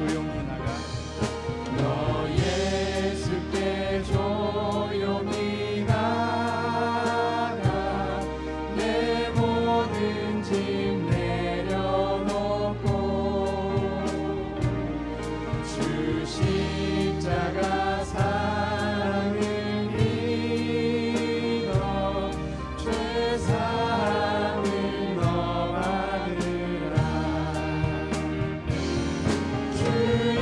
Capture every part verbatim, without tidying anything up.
조용히 나가 너 예수께 조용히 나가 내 모든 짐 내려놓고 주 십자가 사랑을 믿어 죄사함을 너 받으라. 주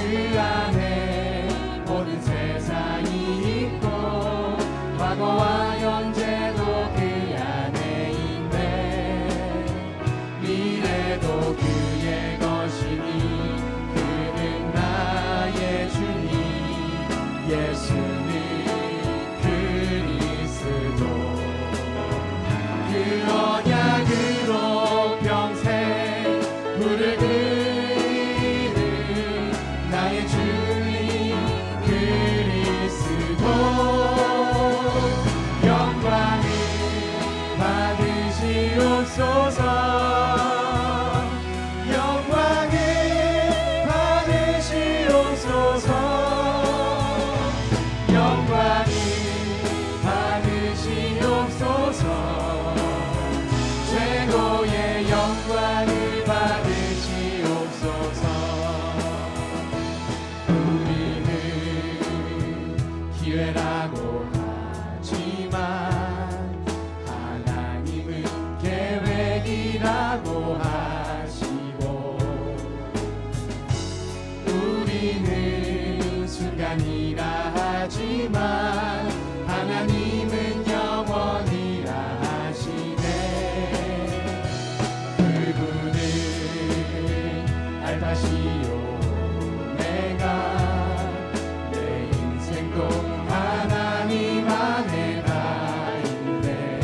그 안에 모든 세상이 있고 과거와 현재도 그 안에 있네. 미래도 그의 것이니 그는 나의 주님 예수는 그리스도. 그 언약으로 평생 불을 끄는 나의 주님 그리스도. 영광을 받으시옵소서. 영광을 받으시옵소서. 영광을 받으시옵소서. 최고의 영광을 받으시옵소서. 우리는 기회라고 하지만 하나님은 계획이라고 하시고 우리는 순간이라 하지만 하나님은 영원이라 하시네. 그분은 알파시오 오메가 내 인생도 하나님 안에 다 있네.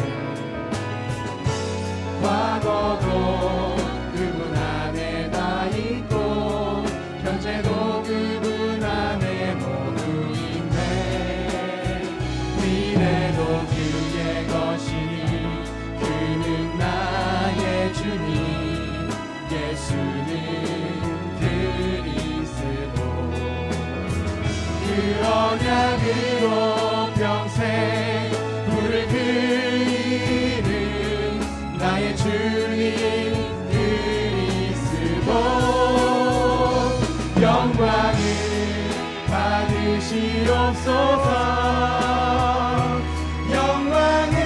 과거도 그분 안에 다 있고 현재도 그분 안에 모두 있네. 미래도 그의 것이니 그는 나의 주님 예수는 그리스도. 그 언약으로 평생 불을 끄는 나의 주님 그리스도. 영광을 받으시옵소서. 영광을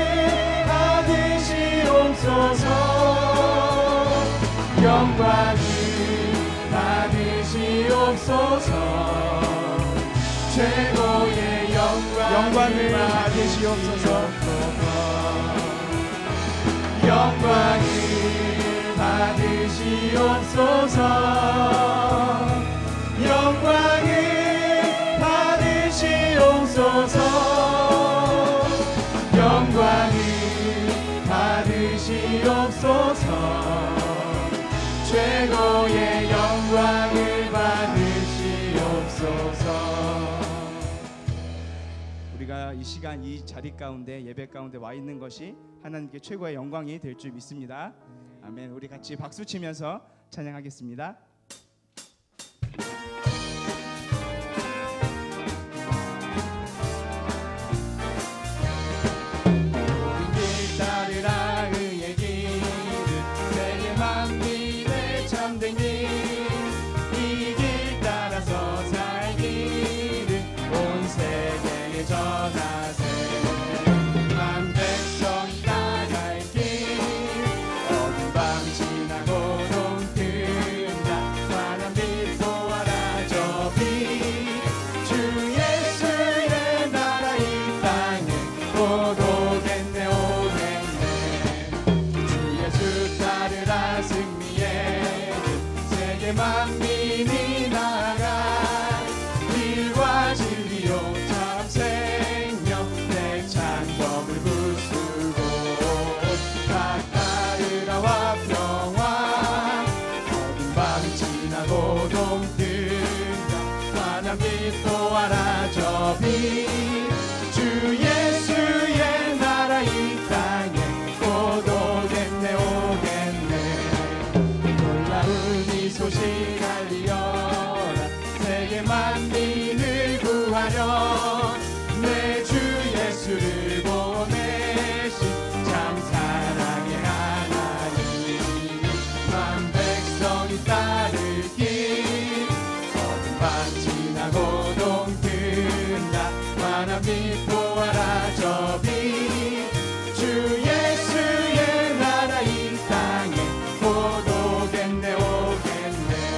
받으시옵소서. 영광을 받으시옵소서. 최고의 영광을, 영광을 받으시옵소서. 영광을 받으시옵소서. 영광을 받으시옵소서. 영광을 받으시옵소서. 최고의 영광을 받으시옵소서. 우리가 이 시간 이 자리 가운데 예배 가운데 와 있는 것이 하나님께 최고의 영광이 될 줄 믿습니다. 아멘. 우리 같이 박수 치면서 찬양하겠습니다. 따르라 그의 길을 세계 만민의 참된 길. 이 길 따라서 살 길을 온 세계에 전하세. 만 백성이 나갈 길 어두운 밤 지나고 동트자 환한 빛 보아라 저 빛. 주 예수의 나라 이 땅에 곧 오겠네 오겠네. 주 예수 따르라 승리의 길 세계 만민이 나아가. 길과 진리로 참 생명 내 창법을 부수고. 각 따르라와 평화 어두운 밤이 지나고 동뜬다 환한 빛 보아라 저 빛. 주 예수의 나라 이 땅에 곧 오겠네 오겠네. 놀라운 이 소식 알리어라 세계 만민을 구하려. 내 주 예수를 보내신 참 사랑의 하나님. 만 백성이 따를 길 어두운 밤 지나고 동뜬다 환한 빛 보아라 저 빛. 주 예수의 나라 이 땅에 곧 오겠네 오겠네.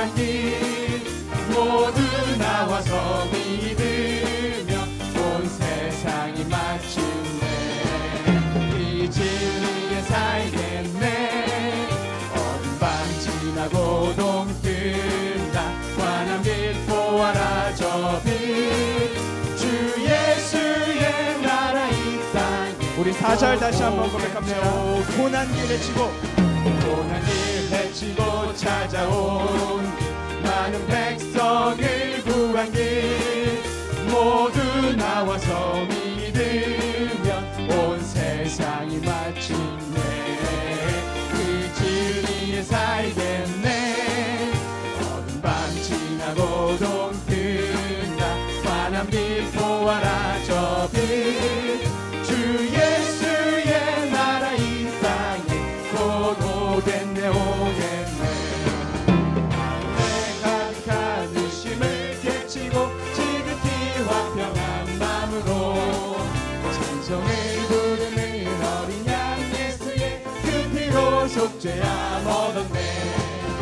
구한 길 모두 나와서 믿으며 온 세상이 마침내 이 진리에 살겠네. 어둠 밤 지나고 동뜬다. 환한 빛 보아라 저 빛 주 예수의 나라 이 땅에. 우리 사 절 다시 한번 고백합시다. 고난 길 헤치고 고난 길 헤치고 찾아온 많은 백성을 구한 길 모두 나와서 믿으며 온 세상이 마침내 그 진리에 살겠네. 어둠 밤 지나고 동뜬다. 환한 빛 보아라 저 빛 주 예수의 나라 이 땅에 곧 오겠네 오겠네. 하늘에 가득한 의심을 깨치고 지극히 화평한 마음으로 찬송을 부르는 어린 양 예수의 그 피로 속죄함 얻었네.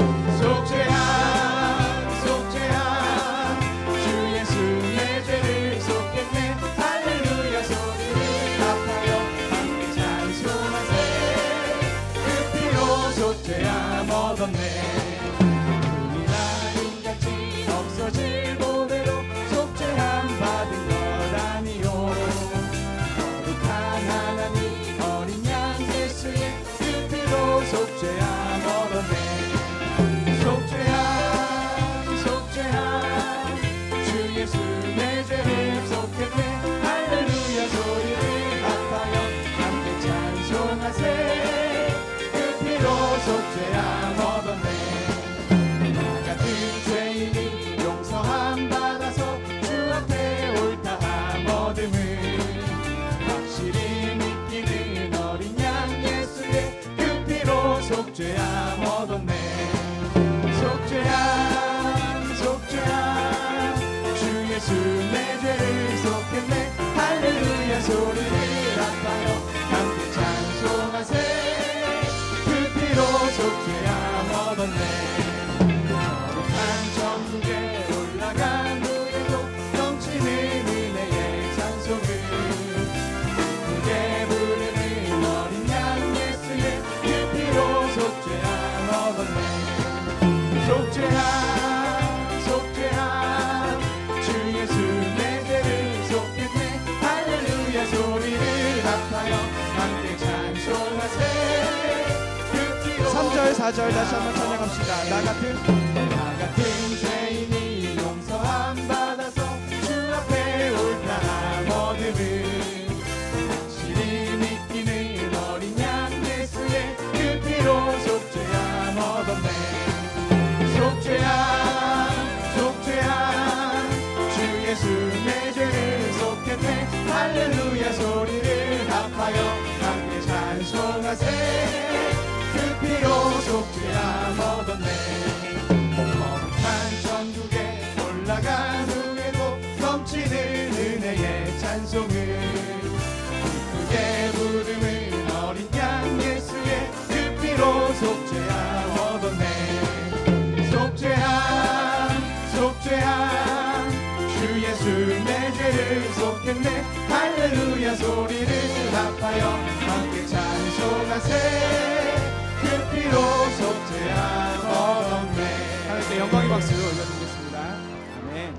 속죄함 속죄함 주 예수 내 죄를 속겠네. 할렐루야 소리를 합하여 함께 찬송하세. 그 피로 속죄함 얻었네. 우리나 인같이 없어질 보배로 속죄함 받은 것 아니요. 거룩한 하나님 어린 양 예수의 그 피로 속죄함 얻었네. 속죄함 속죄함 주 예수 내 죄를 속했네. 할렐루야 소리를 합하여 함께 찬송하세. 그 피로 속죄함 얻었네. 나 같은 죄인이 용서함 받아서 주 앞에 옳다함 얻음을 확실히 믿기는 어린 양 예수의 그 피로 속죄함 얻었네. 속죄함 속죄함 주 예수 내 죄를 속했네. 할렐루야 소리를 합하여 함께 찬송하세. 그 피로 속죄함 얻었네. 거룩한 천국에 올라간 후에도 넘치는 은혜의 찬송을 크게 부르는 어린 양 예수의 그 피로 속죄함 얻었네. 속죄함 속죄함 주 예수 내 죄를 속했네. 할렐루야 소리를 합하여 함께 찬송하세. 그 피로 삼 절 사 절 다시 한번 찬양합시다. 나 같은 나 같은 죄인이 용서함 받아서 주 앞에 옳다함 얻음을 확실히 믿기는 어린 양 예수의 그 피로 속죄함 얻었네. 속죄함 속죄함 주 예수 내 죄를 속했네. 할렐루야 소리를 합하여 함께 찬송하세. 그 피로 속죄함 얻었네. 거룩한 천국에 올라간 후에도 넘치는 은혜의 찬송을 기쁘게 부르는 어린 양 예수의 그 피로 속죄함 얻었네. 속죄함 속죄함 주 예수 내 죄를 속했네. 할렐루야 소리를 합하여 함께 찬송하세. 그 피로 속죄함 얻었네. 하나님께 영광의 박수 올려드리겠습니다. 아멘.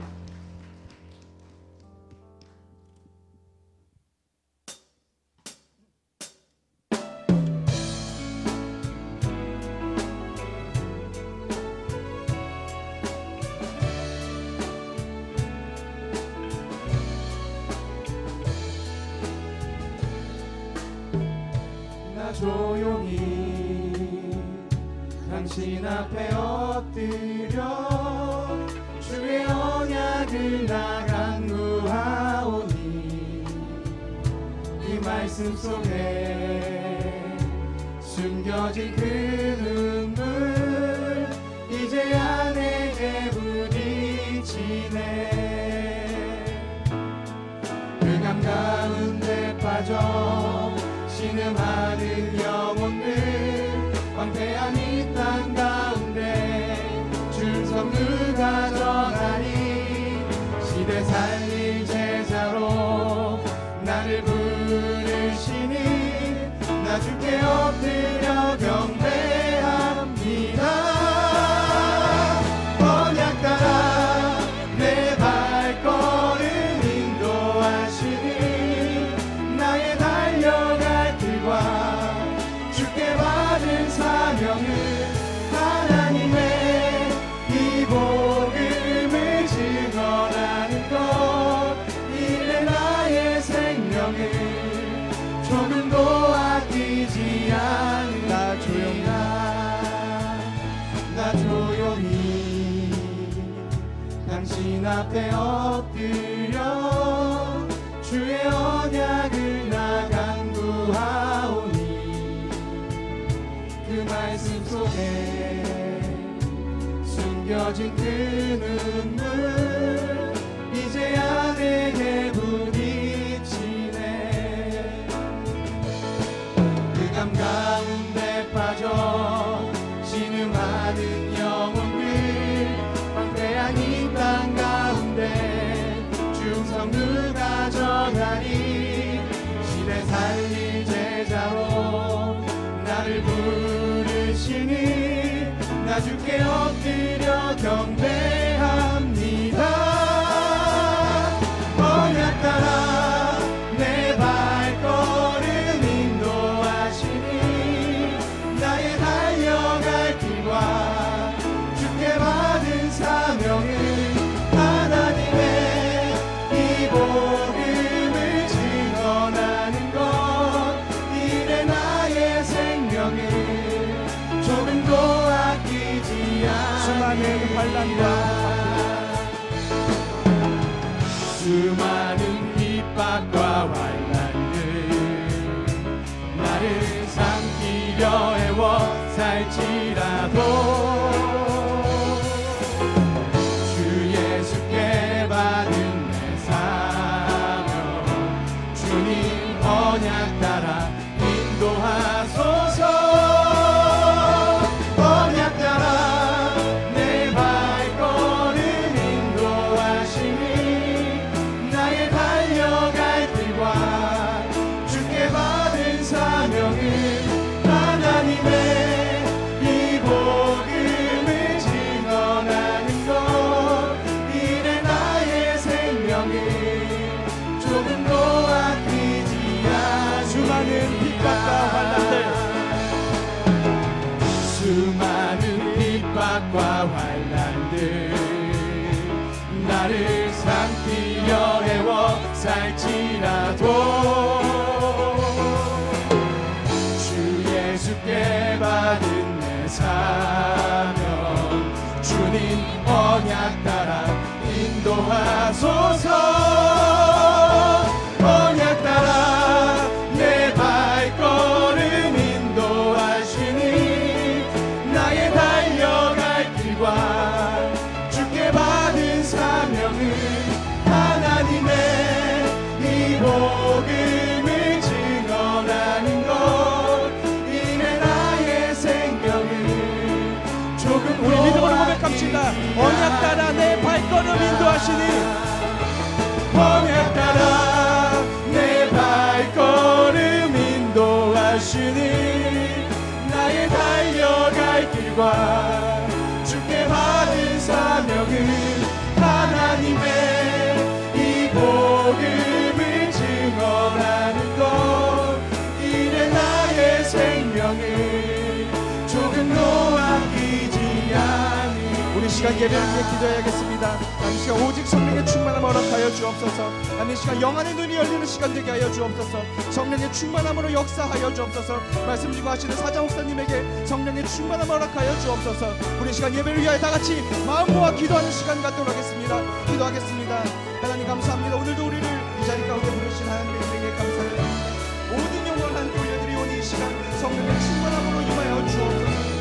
나 조용히 당신 앞에 엎드려 주의 언약을 나 간구하오니 그 말씀 속에 숨겨진 그 눈물 이제야 내게 부딪히네. 그 감 가운데 빠져 신음하는 영혼들 황폐한 이 땅 가운데 줄 서 나 주께 엎드려 경배합니다. 언약 따라 내 발걸음 인도하시니 나의 달려갈 길과 주께 받은 사명을 하나님의 이 복음을 증언하는 것 이래 나의 생명을 조금도 아끼지 않는 나 조용히 나 조용히 당신 앞에 엎드려 주의 언약을 나 간구하오니 그 말씀 속에 숨겨진 그 눈물 이제야 내게 부딪히네. 그 감 가운데 빠져 신음하는 영혼들 황폐한 이 땅 가운데 충성 누가 전하리 시대 살릴 제자로 나를 부르시니 나 주께 엎드려 경배합니다. 언약 따라 내 발걸음 인도하시니 나의 달려갈 길과 주께 받은 사명을 하나님의 이 복음을 증언하는 것 이래 나의 생명을 조금도 아끼지 수많은 환난과 수많은 핍박과 환난들 나를 삼키려 해워 살지라도 주 예수께 받은 내 사명 주님 언약 따라 인도하소서. 언약 따라 내 발걸음 인도하시니 나의 달려갈 길과 주께 받은 사명을 하나님의 이 복음을 증언하는 것 이래 나의 생명을 조금도 아끼지 않는 수많은 핍박과 환난들 수많은 핍박과 환난들 나를 삼키려 해워 살지라도 주 예수께 받은 내 사명 주님 언약 따라 인도하소서. 언약 따라 내 발걸음 인도하시니 나의 달려갈 길과 주께 받은 사명을 하나님의 이 복음을 증언하는 것 이래 나의 생명을 조금 우리 믿음으로 고백합시다. 언약 따라 내 발걸음 인도하시니 언약 따라 내 발걸음 인도하시니 나의 달려갈 길과 주께 받은 사명을 하나님의 이 복음을 증언하는 것 이래 나의 생명을 조금도 아끼지 않는 우리 시간 예배를 위해 기도해야겠습니다. 남은 시간 오직 성령의 충만함 허락하여 주옵소서. 남은 시간 영안의 눈이 열리는 시간 되게 하여 주옵소서. 성령의 충만함으로 역사하여 주옵소서. 말씀 주고 하시는 사자 목사님에게 성령의 충만함 허락하여 주옵소서. 우리 시간 예배를 위하여 다같이 마음 모아 기도하는 시간 갖도록 하겠습니다. 기도하겠습니다. 하나님 감사합니다. 오늘도 우리를 이 자리 가운데 부르신 하나님에게 감사드립니다. 모든 영광을 하나님께 올려드리오니 이 시간 성령의 충만함으로 임하여 주옵소서.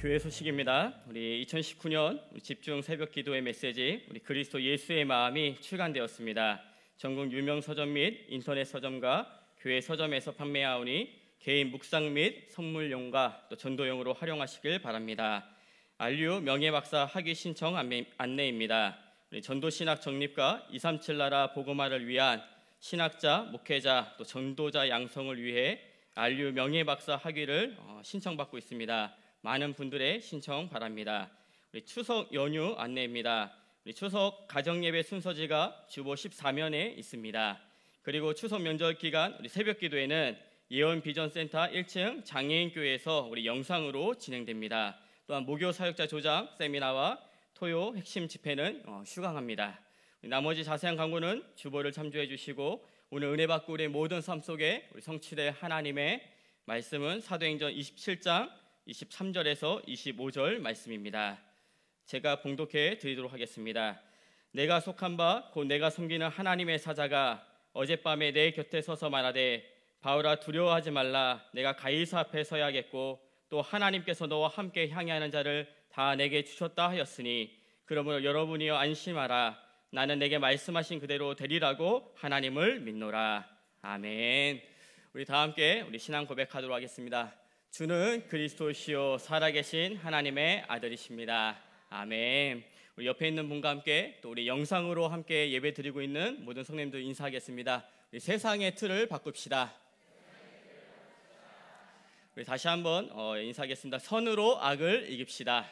교회 소식입니다. 우리 이천십구 년 집중 새벽 기도의 메시지 우리 그리스도 예수의 마음이 출간되었습니다. 전국 유명 서점 및 인터넷 서점과 교회 서점에서 판매하오니 개인 묵상 및 선물용과 또 전도용으로 활용하시길 바랍니다. 알류 명예박사 학위 신청 안내입니다. 우리 전도신학 정립과 이백삼십칠 나라 복음화를 위한 신학자, 목회자, 또 전도자 양성을 위해 알류 명예박사 학위를 신청받고 있습니다. 많은 분들의 신청 바랍니다. 우리 추석 연휴 안내입니다. 우리 추석 가정예배 순서지가 주보 십사 면에 있습니다. 그리고 추석 명절 기간 우리 새벽 기도회는 예언 비전센터 일 층 장애인교회에서 우리 영상으로 진행됩니다. 또한 무교 사역자 조장 세미나와 토요 핵심 집회는 휴강합니다. 나머지 자세한 광고는 주보를 참조해 주시고 오늘 은혜 받고 우리의 모든 삶 속에 우리 성취될 하나님의 말씀은 사도행전 이십칠 장 이십삼 절에서 이십오 절 말씀입니다. 제가 봉독해 드리도록 하겠습니다. 내가 속한 바 곧 내가 섬기는 하나님의 사자가 어젯밤에 내 곁에 서서 말하되 바울아 두려워하지 말라. 내가 가이사 앞에 서야겠고 또 하나님께서 너와 함께 향해하는 자를 다 내게 주셨다 하였으니 그러므로 여러분이여 안심하라. 나는 내게 말씀하신 그대로 되리라고 하나님을 믿노라. 아멘. 우리 다 함께 우리 신앙 고백하도록 하겠습니다. 주는 그리스도시요 살아계신 하나님의 아들이십니다. 아멘. 우리 옆에 있는 분과 함께 또 우리 영상으로 함께 예배 드리고 있는 모든 성도님들 인사하겠습니다. 우리 세상의 틀을 바꿉시다. 우리 다시 한번 어, 인사하겠습니다. 선으로 악을 이깁시다.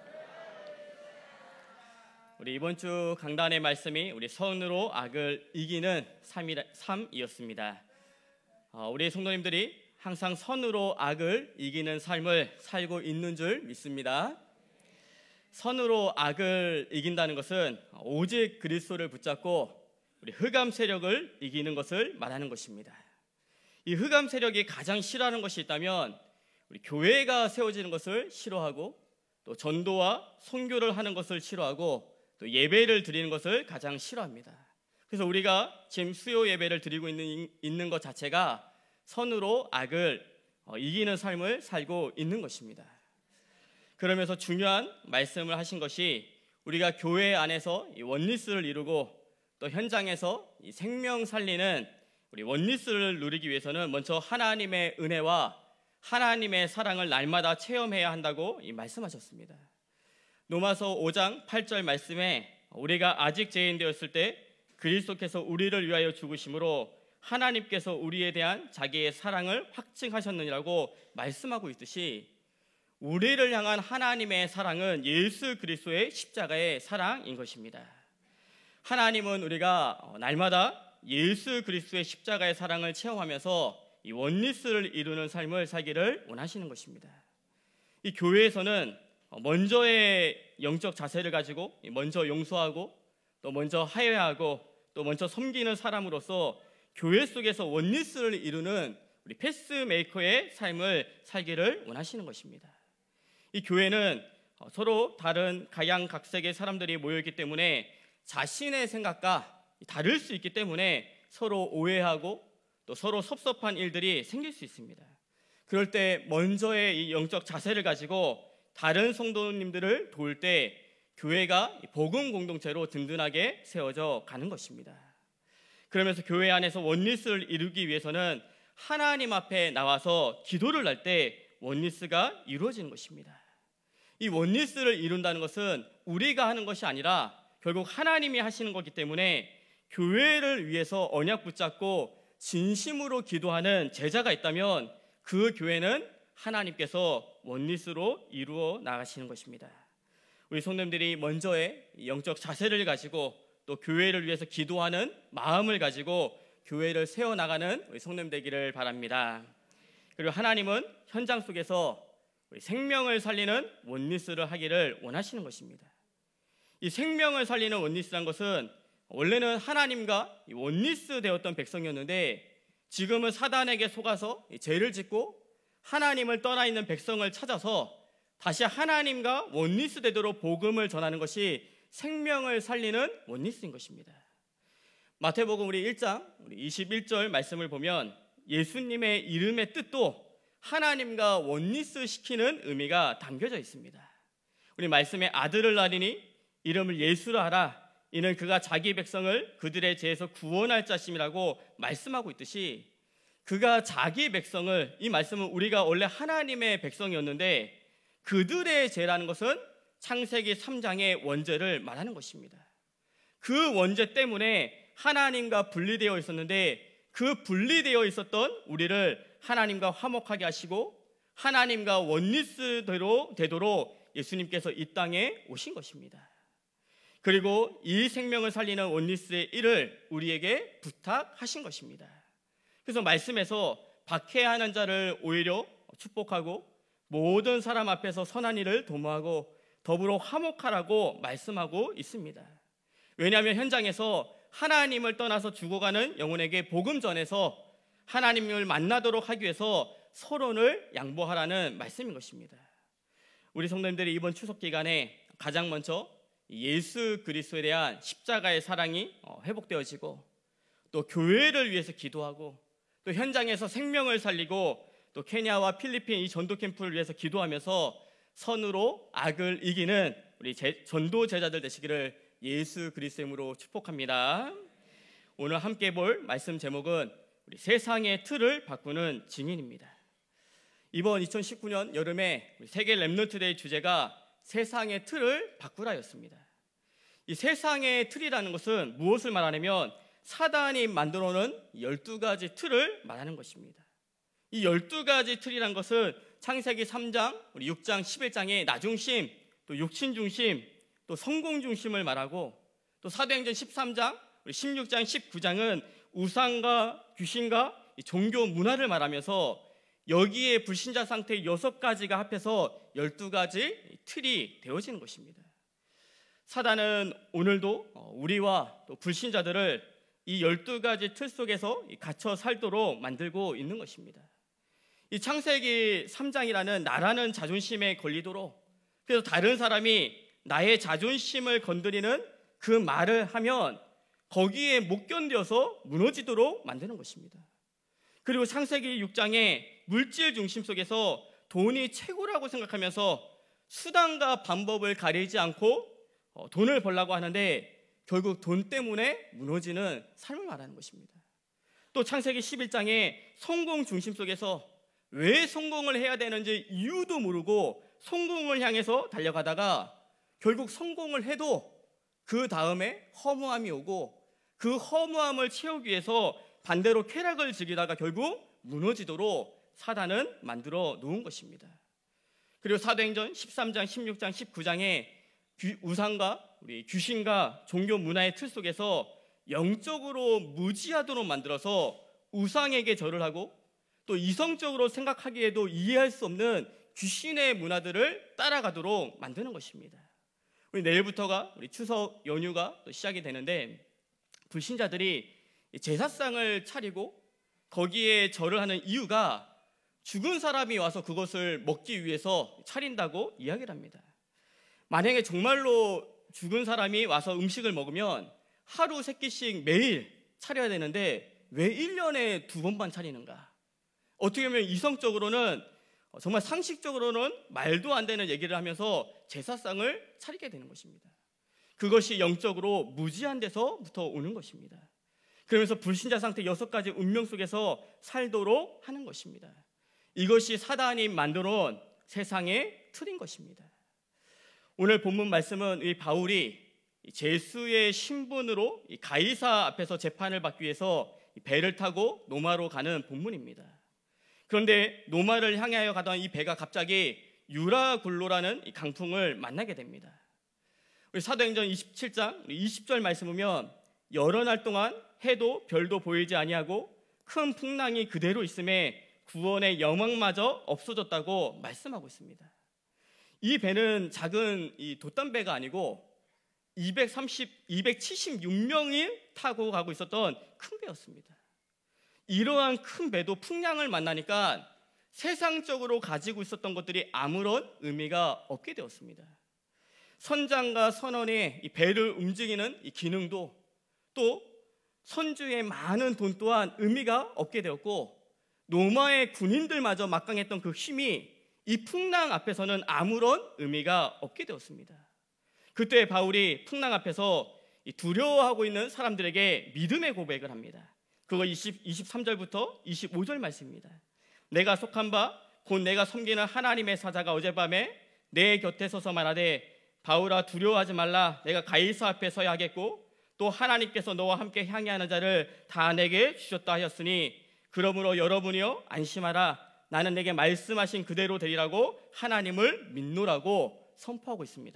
우리 이번 주 강단의 말씀이 우리 선으로 악을 이기는 삶이었습니다. 어, 우리 성도님들이 항상 선으로 악을 이기는 삶을 살고 있는 줄 믿습니다. 선으로 악을 이긴다는 것은 오직 그리스도를 붙잡고 우리 흑암 세력을 이기는 것을 말하는 것입니다. 이 흑암 세력이 가장 싫어하는 것이 있다면 우리 교회가 세워지는 것을 싫어하고 또 전도와 선교를 하는 것을 싫어하고 또 예배를 드리는 것을 가장 싫어합니다. 그래서 우리가 지금 수요 예배를 드리고 있는, 있는 것 자체가 선으로 악을 이기는 삶을 살고 있는 것입니다. 그러면서 중요한 말씀을 하신 것이 우리가 교회 안에서 이 원리스를 이루고 또 현장에서 이 생명 살리는 우리 원리스를 누리기 위해서는 먼저 하나님의 은혜와 하나님의 사랑을 날마다 체험해야 한다고 이 말씀하셨습니다. 로마서 오 장 팔 절 말씀에 우리가 아직 죄인 되었을 때 그리스도께서 우리를 위하여 죽으심으로 하나님께서 우리에 대한 자기의 사랑을 확증하셨느니라고 말씀하고 있듯이 우리를 향한 하나님의 사랑은 예수 그리스도의 십자가의 사랑인 것입니다. 하나님은 우리가 날마다 예수 그리스도의 십자가의 사랑을 체험하면서 이 원리스를 이루는 삶을 살기를 원하시는 것입니다. 이 교회에서는 먼저의 영적 자세를 가지고 먼저 용서하고 또 먼저 화해하고 또 먼저 섬기는 사람으로서 교회 속에서 원리스를 이루는 우리 패스메이커의 삶을 살기를 원하시는 것입니다. 이 교회는 서로 다른 각양각색의 사람들이 모여있기 때문에 자신의 생각과 다를 수 있기 때문에 서로 오해하고 또 서로 섭섭한 일들이 생길 수 있습니다. 그럴 때 먼저의 이 영적 자세를 가지고 다른 성도님들을 도울 때 교회가 복음 공동체로 든든하게 세워져 가는 것입니다. 그러면서 교회 안에서 원리스를 이루기 위해서는 하나님 앞에 나와서 기도를 할 때 원리스가 이루어지는 것입니다. 이 원리스를 이룬다는 것은 우리가 하는 것이 아니라 결국 하나님이 하시는 거기 때문에 교회를 위해서 언약 붙잡고 진심으로 기도하는 제자가 있다면 그 교회는 하나님께서 원리스로 이루어 나가시는 것입니다. 우리 성도님들이 먼저의 영적 자세를 가지고 또 교회를 위해서 기도하는 마음을 가지고 교회를 세워나가는 우리 성도님 되기를 바랍니다. 그리고 하나님은 현장 속에서 우리 생명을 살리는 원리스를 하기를 원하시는 것입니다. 이 생명을 살리는 원리스란 것은 원래는 하나님과 원리스 되었던 백성이었는데 지금은 사단에게 속아서 죄를 짓고 하나님을 떠나 있는 백성을 찾아서 다시 하나님과 원리스 되도록 복음을 전하는 것이 생명을 살리는 원리스인 것입니다. 마태복음 우리 일 장 우리 이십일 절 말씀을 보면 예수님의 이름의 뜻도 하나님과 원리스 시키는 의미가 담겨져 있습니다. 우리 말씀에 아들을 낳으니 이름을 예수라 하라. 이는 그가 자기 백성을 그들의 죄에서 구원할 자심이라고 말씀하고 있듯이, 그가 자기 백성을, 이 말씀은 우리가 원래 하나님의 백성이었는데 그들의 죄라는 것은 창세기 삼 장의 원죄를 말하는 것입니다. 그 원죄 때문에 하나님과 분리되어 있었는데 그 분리되어 있었던 우리를 하나님과 화목하게 하시고 하나님과 원리스대로 되도록 예수님께서 이 땅에 오신 것입니다. 그리고 이 생명을 살리는 원리스의 일을 우리에게 부탁하신 것입니다. 그래서 말씀에서 박해하는 자를 오히려 축복하고 모든 사람 앞에서 선한 일을 도모하고 더불어 화목하라고 말씀하고 있습니다. 왜냐하면 현장에서 하나님을 떠나서 죽어가는 영혼에게 복음 전해서 하나님을 만나도록 하기 위해서 서론을 양보하라는 말씀인 것입니다. 우리 성도님들이 이번 추석 기간에 가장 먼저 예수 그리스도에 대한 십자가의 사랑이 회복되어지고 또 교회를 위해서 기도하고 또 현장에서 생명을 살리고 또 케냐와 필리핀 이 전도 캠프를 위해서 기도하면서 선으로 악을 이기는 우리 제, 전도 제자들 되시기를 예수 그리스도의 이름으로 축복합니다. 오늘 함께 볼 말씀 제목은 우리 세상의 틀을 바꾸는 증인입니다. 이번 이천십구 년 여름에 우리 세계 렘넌트데이 주제가 세상의 틀을 바꾸라였습니다. 이 세상의 틀이라는 것은 무엇을 말하냐면 사단이 만들어놓은 열두 가지 틀을 말하는 것입니다. 이 열두 가지 틀이란 것은 창세기 삼 장, 우리 육 장, 십일 장의 나중심, 또 육신 중심, 또 성공 중심을 말하고 또 사도행전 십삼 장, 우리 십육 장, 십구 장은 우상과 귀신과 종교 문화를 말하면서 여기에 불신자 상태의 여섯 가지가 합해서 열두 가지 틀이 되어지는 것입니다. 사단은 오늘도 우리와 또 불신자들을 이 열두 가지 틀 속에서 갇혀 살도록 만들고 있는 것입니다. 이 창세기 삼 장이라는 나라는 자존심에 걸리도록, 그래서 다른 사람이 나의 자존심을 건드리는 그 말을 하면 거기에 못 견뎌서 무너지도록 만드는 것입니다. 그리고 창세기 육 장의 물질 중심 속에서 돈이 최고라고 생각하면서 수단과 방법을 가리지 않고 돈을 벌려고 하는데 결국 돈 때문에 무너지는 삶을 말하는 것입니다. 또 창세기 십일 장의 성공 중심 속에서 왜 성공을 해야 되는지 이유도 모르고 성공을 향해서 달려가다가 결국 성공을 해도 그 다음에 허무함이 오고 그 허무함을 채우기 위해서 반대로 쾌락을 즐기다가 결국 무너지도록 사단은 만들어 놓은 것입니다. 그리고 사도행전 십삼 장, 십육 장, 십구 장에 우상과 우리 귀신과 종교 문화의 틀 속에서 영적으로 무지하도록 만들어서 우상에게 절을 하고 또 이성적으로 생각하기에도 이해할 수 없는 귀신의 문화들을 따라가도록 만드는 것입니다. 우리 내일부터가 우리 추석 연휴가 또 시작이 되는데 불신자들이 제사상을 차리고 거기에 절을 하는 이유가 죽은 사람이 와서 그것을 먹기 위해서 차린다고 이야기를 합니다. 만약에 정말로 죽은 사람이 와서 음식을 먹으면 하루 세 끼씩 매일 차려야 되는데 왜 일 년에 두 번만 차리는가? 어떻게 보면 이성적으로는 정말 상식적으로는 말도 안 되는 얘기를 하면서 제사상을 차리게 되는 것입니다. 그것이 영적으로 무지한 데서부터 오는 것입니다. 그러면서 불신자 상태 여섯 가지 운명 속에서 살도록 하는 것입니다. 이것이 사단이 만들어 놓은 세상의 틀인 것입니다. 오늘 본문 말씀은 이 바울이 제수의 신분으로 가이사 앞에서 재판을 받기 위해서 배를 타고 로마로 가는 본문입니다. 그런데 로마를 향하여 가던 이 배가 갑자기 유라굴로라는 강풍을 만나게 됩니다. 우리 사도행전 이십칠 장 이십 절 말씀 보면 여러 날 동안 해도 별도 보이지 아니하고 큰 풍랑이 그대로 있음에 구원의 영광마저 없어졌다고 말씀하고 있습니다. 이 배는 작은 이 돛담배가 아니고 이백삼십, 이백칠십육 명이 타고 가고 있었던 큰 배였습니다. 이러한 큰 배도 풍랑을 만나니까 세상적으로 가지고 있었던 것들이 아무런 의미가 없게 되었습니다. 선장과 선원의 이 배를 움직이는 이 기능도 또 선주의 많은 돈 또한 의미가 없게 되었고 로마의 군인들마저 막강했던 그 힘이 이 풍랑 앞에서는 아무런 의미가 없게 되었습니다. 그때 바울이 풍랑 앞에서 두려워하고 있는 사람들에게 믿음의 고백을 합니다. 그거 이십삼 절부터 이십오 절 말씀입니다. 내가 속한 바 곧 내가 섬기는 하나님의 사자가 어젯밤에 내 곁에 서서 말하되 바울아 두려워하지 말라. 내가 가이사 앞에 서야 하겠고 또 하나님께서 너와 함께 향해하는 자를 다 내게 주셨다 하였으니 그러므로 여러분이여 안심하라. 나는 내게 말씀하신 그대로 되리라고 하나님을 믿노라고 선포하고 있습니다.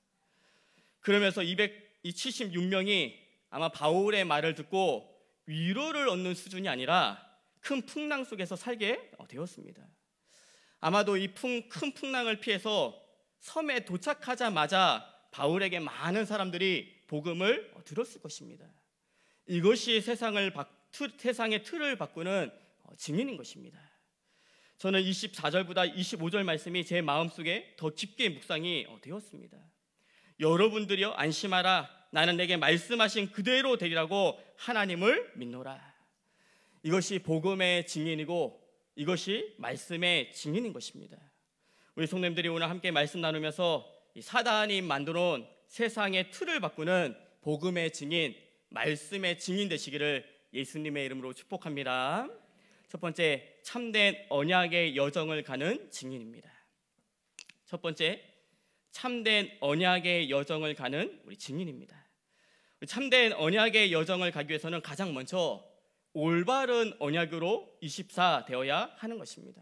그러면서 이백칠십육 명이 아마 바울의 말을 듣고 위로를 얻는 수준이 아니라 큰 풍랑 속에서 살게 되었습니다. 아마도 이 큰 풍랑을 피해서 섬에 도착하자마자 바울에게 많은 사람들이 복음을 들었을 것입니다. 이것이 세상을 바, 틀, 세상의 틀을 바꾸는 증인인 것입니다. 저는 이십사 절보다 이십오 절 말씀이 제 마음속에 더 깊게 묵상이 되었습니다. 여러분들이여 안심하라. 나는 내게 말씀하신 그대로 되리라고 하나님을 믿노라. 이것이 복음의 증인이고 이것이 말씀의 증인인 것입니다. 우리 성도님들이 오늘 함께 말씀 나누면서 사단이 만들어놓은 세상의 틀을 바꾸는 복음의 증인, 말씀의 증인 되시기를 예수님의 이름으로 축복합니다. 첫 번째, 참된 언약의 여정을 가는 증인입니다. 첫 번째, 참된 언약의 여정을 가는 우리 증인입니다. 참된 언약의 여정을 가기 위해서는 가장 먼저 올바른 언약으로 이십사 되어야 하는 것입니다.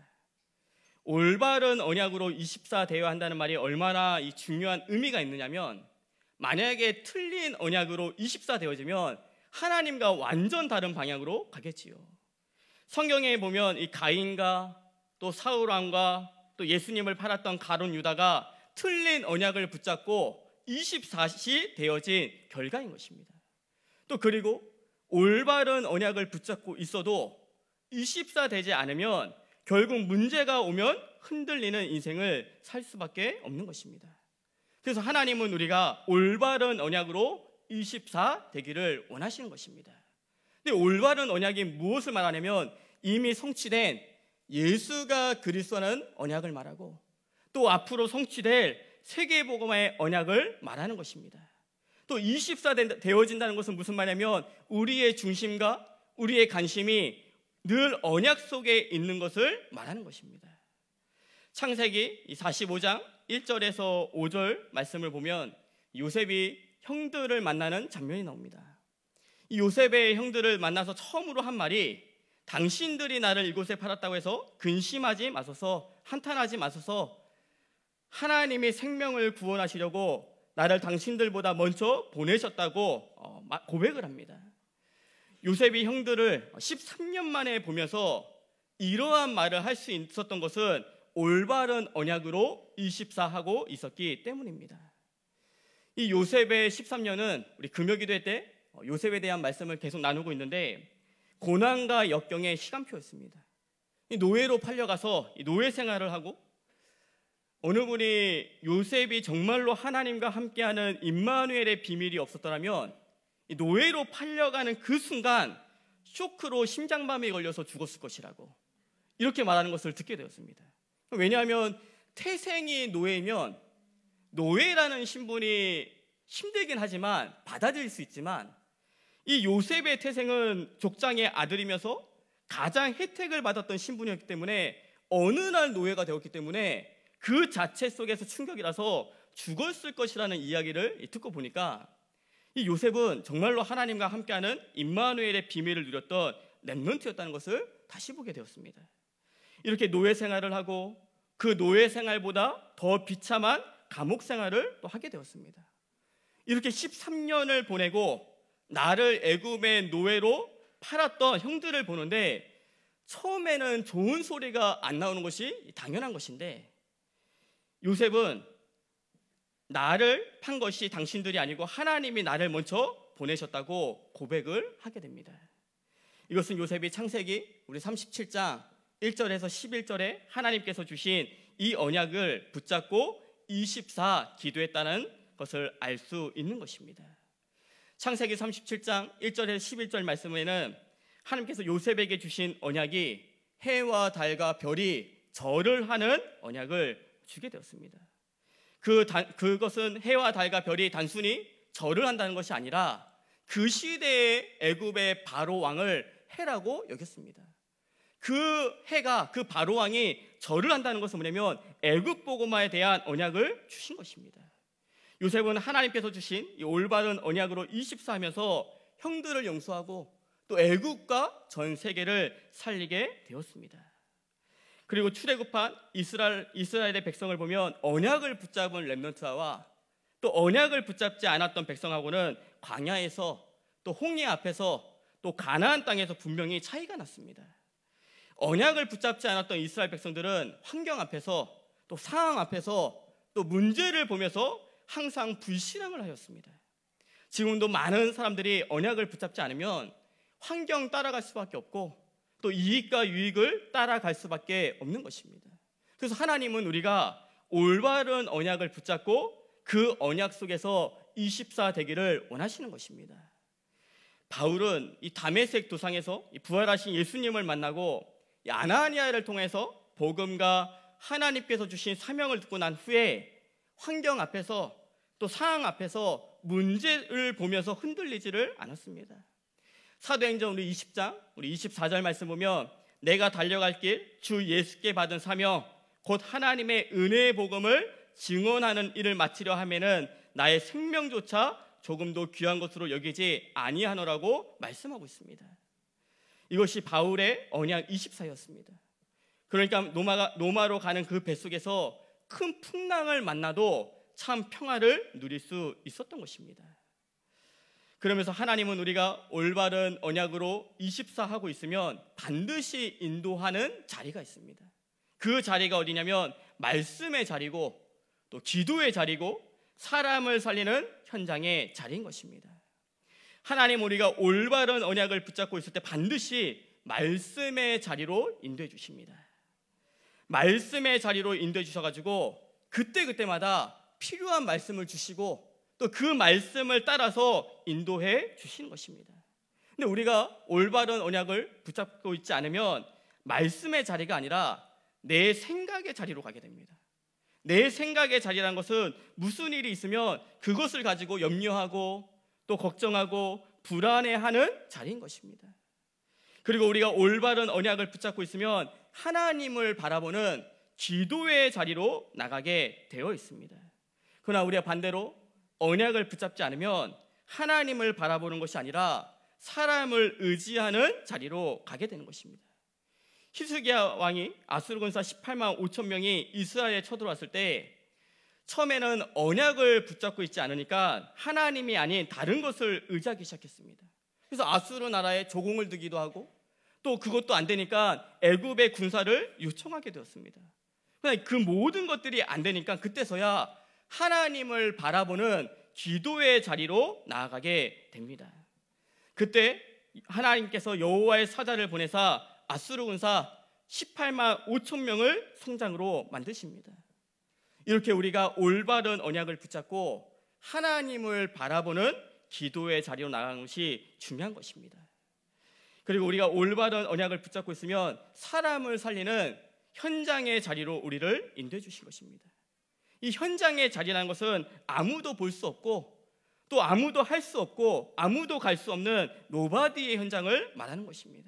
올바른 언약으로 이십사 되어야 한다는 말이 얼마나 이 중요한 의미가 있느냐면, 만약에 틀린 언약으로 이십사 되어지면 하나님과 완전 다른 방향으로 가겠지요. 성경에 보면 이 가인과 또 사울왕과 또 예수님을 팔았던 가룟 유다가 틀린 언약을 붙잡고 이십사 시 되어진 결과인 것입니다. 또 그리고 올바른 언약을 붙잡고 있어도 이십사 되지 않으면 결국 문제가 오면 흔들리는 인생을 살 수밖에 없는 것입니다. 그래서 하나님은 우리가 올바른 언약으로 이십사 되기를 원하시는 것입니다. 근데 올바른 언약이 무엇을 말하냐면 이미 성취된 예수가 그리스도라는 언약을 말하고 또 앞으로 성취될 세계복음화의 언약을 말하는 것입니다. 또 이십사 되어진다는 것은 무슨 말이냐면 우리의 중심과 우리의 관심이 늘 언약 속에 있는 것을 말하는 것입니다. 창세기 사십오 장 일 절에서 오 절 말씀을 보면 요셉이 형들을 만나는 장면이 나옵니다. 이 요셉의 형들을 만나서 처음으로 한 말이 당신들이 나를 이곳에 팔았다고 해서 근심하지 마소서, 한탄하지 마소서, 하나님이 생명을 구원하시려고 나를 당신들보다 먼저 보내셨다고 고백을 합니다. 요셉이 형들을 십삼 년 만에 보면서 이러한 말을 할 수 있었던 것은 올바른 언약으로 이십사 하고 있었기 때문입니다. 이 요셉의 십삼 년은 우리 금요기도회 때 요셉에 대한 말씀을 계속 나누고 있는데 고난과 역경의 시간표였습니다. 노예로 팔려가서 노예 생활을 하고 어느 분이 요셉이 정말로 하나님과 함께하는 임마누엘의 비밀이 없었더라면 노예로 팔려가는 그 순간 쇼크로 심장마비에 걸려서 죽었을 것이라고 이렇게 말하는 것을 듣게 되었습니다. 왜냐하면 태생이 노예면 노예라는 신분이 힘들긴 하지만 받아들일 수 있지만 이 요셉의 태생은 족장의 아들이면서 가장 혜택을 받았던 신분이었기 때문에 어느 날 노예가 되었기 때문에 그 자체 속에서 충격이라서 죽었을 것이라는 이야기를 듣고 보니까 이 요셉은 정말로 하나님과 함께하는 임마누엘의 비밀을 누렸던 렘넌트였다는 것을 다시 보게 되었습니다. 이렇게 노예 생활을 하고 그 노예 생활보다 더 비참한 감옥 생활을 또 하게 되었습니다. 이렇게 십삼 년을 보내고 나를 애굽의 노예로 팔았던 형들을 보는데 처음에는 좋은 소리가 안 나오는 것이 당연한 것인데 요셉은 나를 판 것이 당신들이 아니고 하나님이 나를 먼저 보내셨다고 고백을 하게 됩니다. 이것은 요셉이 창세기 우리 삼십칠 장 일 절에서 십일 절에 하나님께서 주신 이 언약을 붙잡고 이십사 기도했다는 것을 알 수 있는 것입니다. 창세기 삼십칠 장 일 절에서 십일 절 말씀에는 하나님께서 요셉에게 주신 언약이 해와 달과 별이 절을 하는 언약을 주게 되었습니다. 그 단, 그것은 해와 달과 별이 단순히 절을 한다는 것이 아니라 그 시대의 애굽의 바로 왕을 해라고 여겼습니다. 그 해가, 그 바로 왕이 절을 한다는 것은 뭐냐면 애굽 보고마에 대한 언약을 주신 것입니다. 요셉은 하나님께서 주신 이 올바른 언약으로 이십사 하면서 형들을 용서하고 또 애굽과 전 세계를 살리게 되었습니다. 그리고 출애굽한 이스라엘, 이스라엘의 백성을 보면 언약을 붙잡은 렘넌트와 또 언약을 붙잡지 않았던 백성하고는 광야에서 또 홍해 앞에서 또 가나안 땅에서 분명히 차이가 났습니다. 언약을 붙잡지 않았던 이스라엘 백성들은 환경 앞에서 또 상황 앞에서 또 문제를 보면서 항상 불신앙을 하였습니다. 지금도 많은 사람들이 언약을 붙잡지 않으면 환경 따라갈 수밖에 없고 또 이익과 유익을 따라갈 수밖에 없는 것입니다. 그래서 하나님은 우리가 올바른 언약을 붙잡고 그 언약 속에서 이십사 되기를 원하시는 것입니다. 바울은 이 다메섹 도상에서 부활하신 예수님을 만나고 이 아나니아를 통해서 복음과 하나님께서 주신 사명을 듣고 난 후에 환경 앞에서 또 상황 앞에서 문제를 보면서 흔들리지를 않았습니다. 사도행전 우리 이십 장 우리 이십사 절 말씀 보면 내가 달려갈 길 주 예수께 받은 사명 곧 하나님의 은혜의 복음을 증언하는 일을 마치려 하면은 나의 생명조차 조금도 귀한 것으로 여기지 아니하노라고 말씀하고 있습니다. 이것이 바울의 언약 이십사였습니다. 그러니까 로마가, 로마로 가는 그 뱃속에서 큰 풍랑을 만나도 참 평화를 누릴 수 있었던 것입니다. 그러면서 하나님은 우리가 올바른 언약으로 이십사 하고 있으면 반드시 인도하는 자리가 있습니다. 그 자리가 어디냐면 말씀의 자리고 또 기도의 자리고 사람을 살리는 현장의 자리인 것입니다. 하나님 우리가 올바른 언약을 붙잡고 있을 때 반드시 말씀의 자리로 인도해 주십니다. 말씀의 자리로 인도해 주셔가지고 그때그때마다 필요한 말씀을 주시고 또 그 말씀을 따라서 인도해 주시는 것입니다. 근데 우리가 올바른 언약을 붙잡고 있지 않으면 말씀의 자리가 아니라 내 생각의 자리로 가게 됩니다. 내 생각의 자리라는 것은 무슨 일이 있으면 그것을 가지고 염려하고 또 걱정하고 불안해하는 자리인 것입니다. 그리고 우리가 올바른 언약을 붙잡고 있으면 하나님을 바라보는 기도의 자리로 나가게 되어 있습니다. 그러나 우리가 반대로 언약을 붙잡지 않으면 하나님을 바라보는 것이 아니라 사람을 의지하는 자리로 가게 되는 것입니다. 히스기야 왕이 아수르 군사 십팔만 오천 명이 이스라엘에 쳐들어왔을 때 처음에는 언약을 붙잡고 있지 않으니까 하나님이 아닌 다른 것을 의지하기 시작했습니다. 그래서 아수르 나라에 조공을 두기도 하고 또 그것도 안 되니까 애굽의 군사를 요청하게 되었습니다. 그 모든 것들이 안 되니까 그때서야 하나님을 바라보는 기도의 자리로 나아가게 됩니다. 그때 하나님께서 여호와의 사자를 보내사 아수르 군사 십팔만 오천 명을 성장으로 만드십니다. 이렇게 우리가 올바른 언약을 붙잡고 하나님을 바라보는 기도의 자리로 나가는 것이 중요한 것입니다. 그리고 우리가 올바른 언약을 붙잡고 있으면 사람을 살리는 현장의 자리로 우리를 인도해 주신 것입니다. 이 현장의 자리라는 것은 아무도 볼 수 없고 또 아무도 할 수 없고 아무도 갈 수 없는 노바디의 현장을 말하는 것입니다.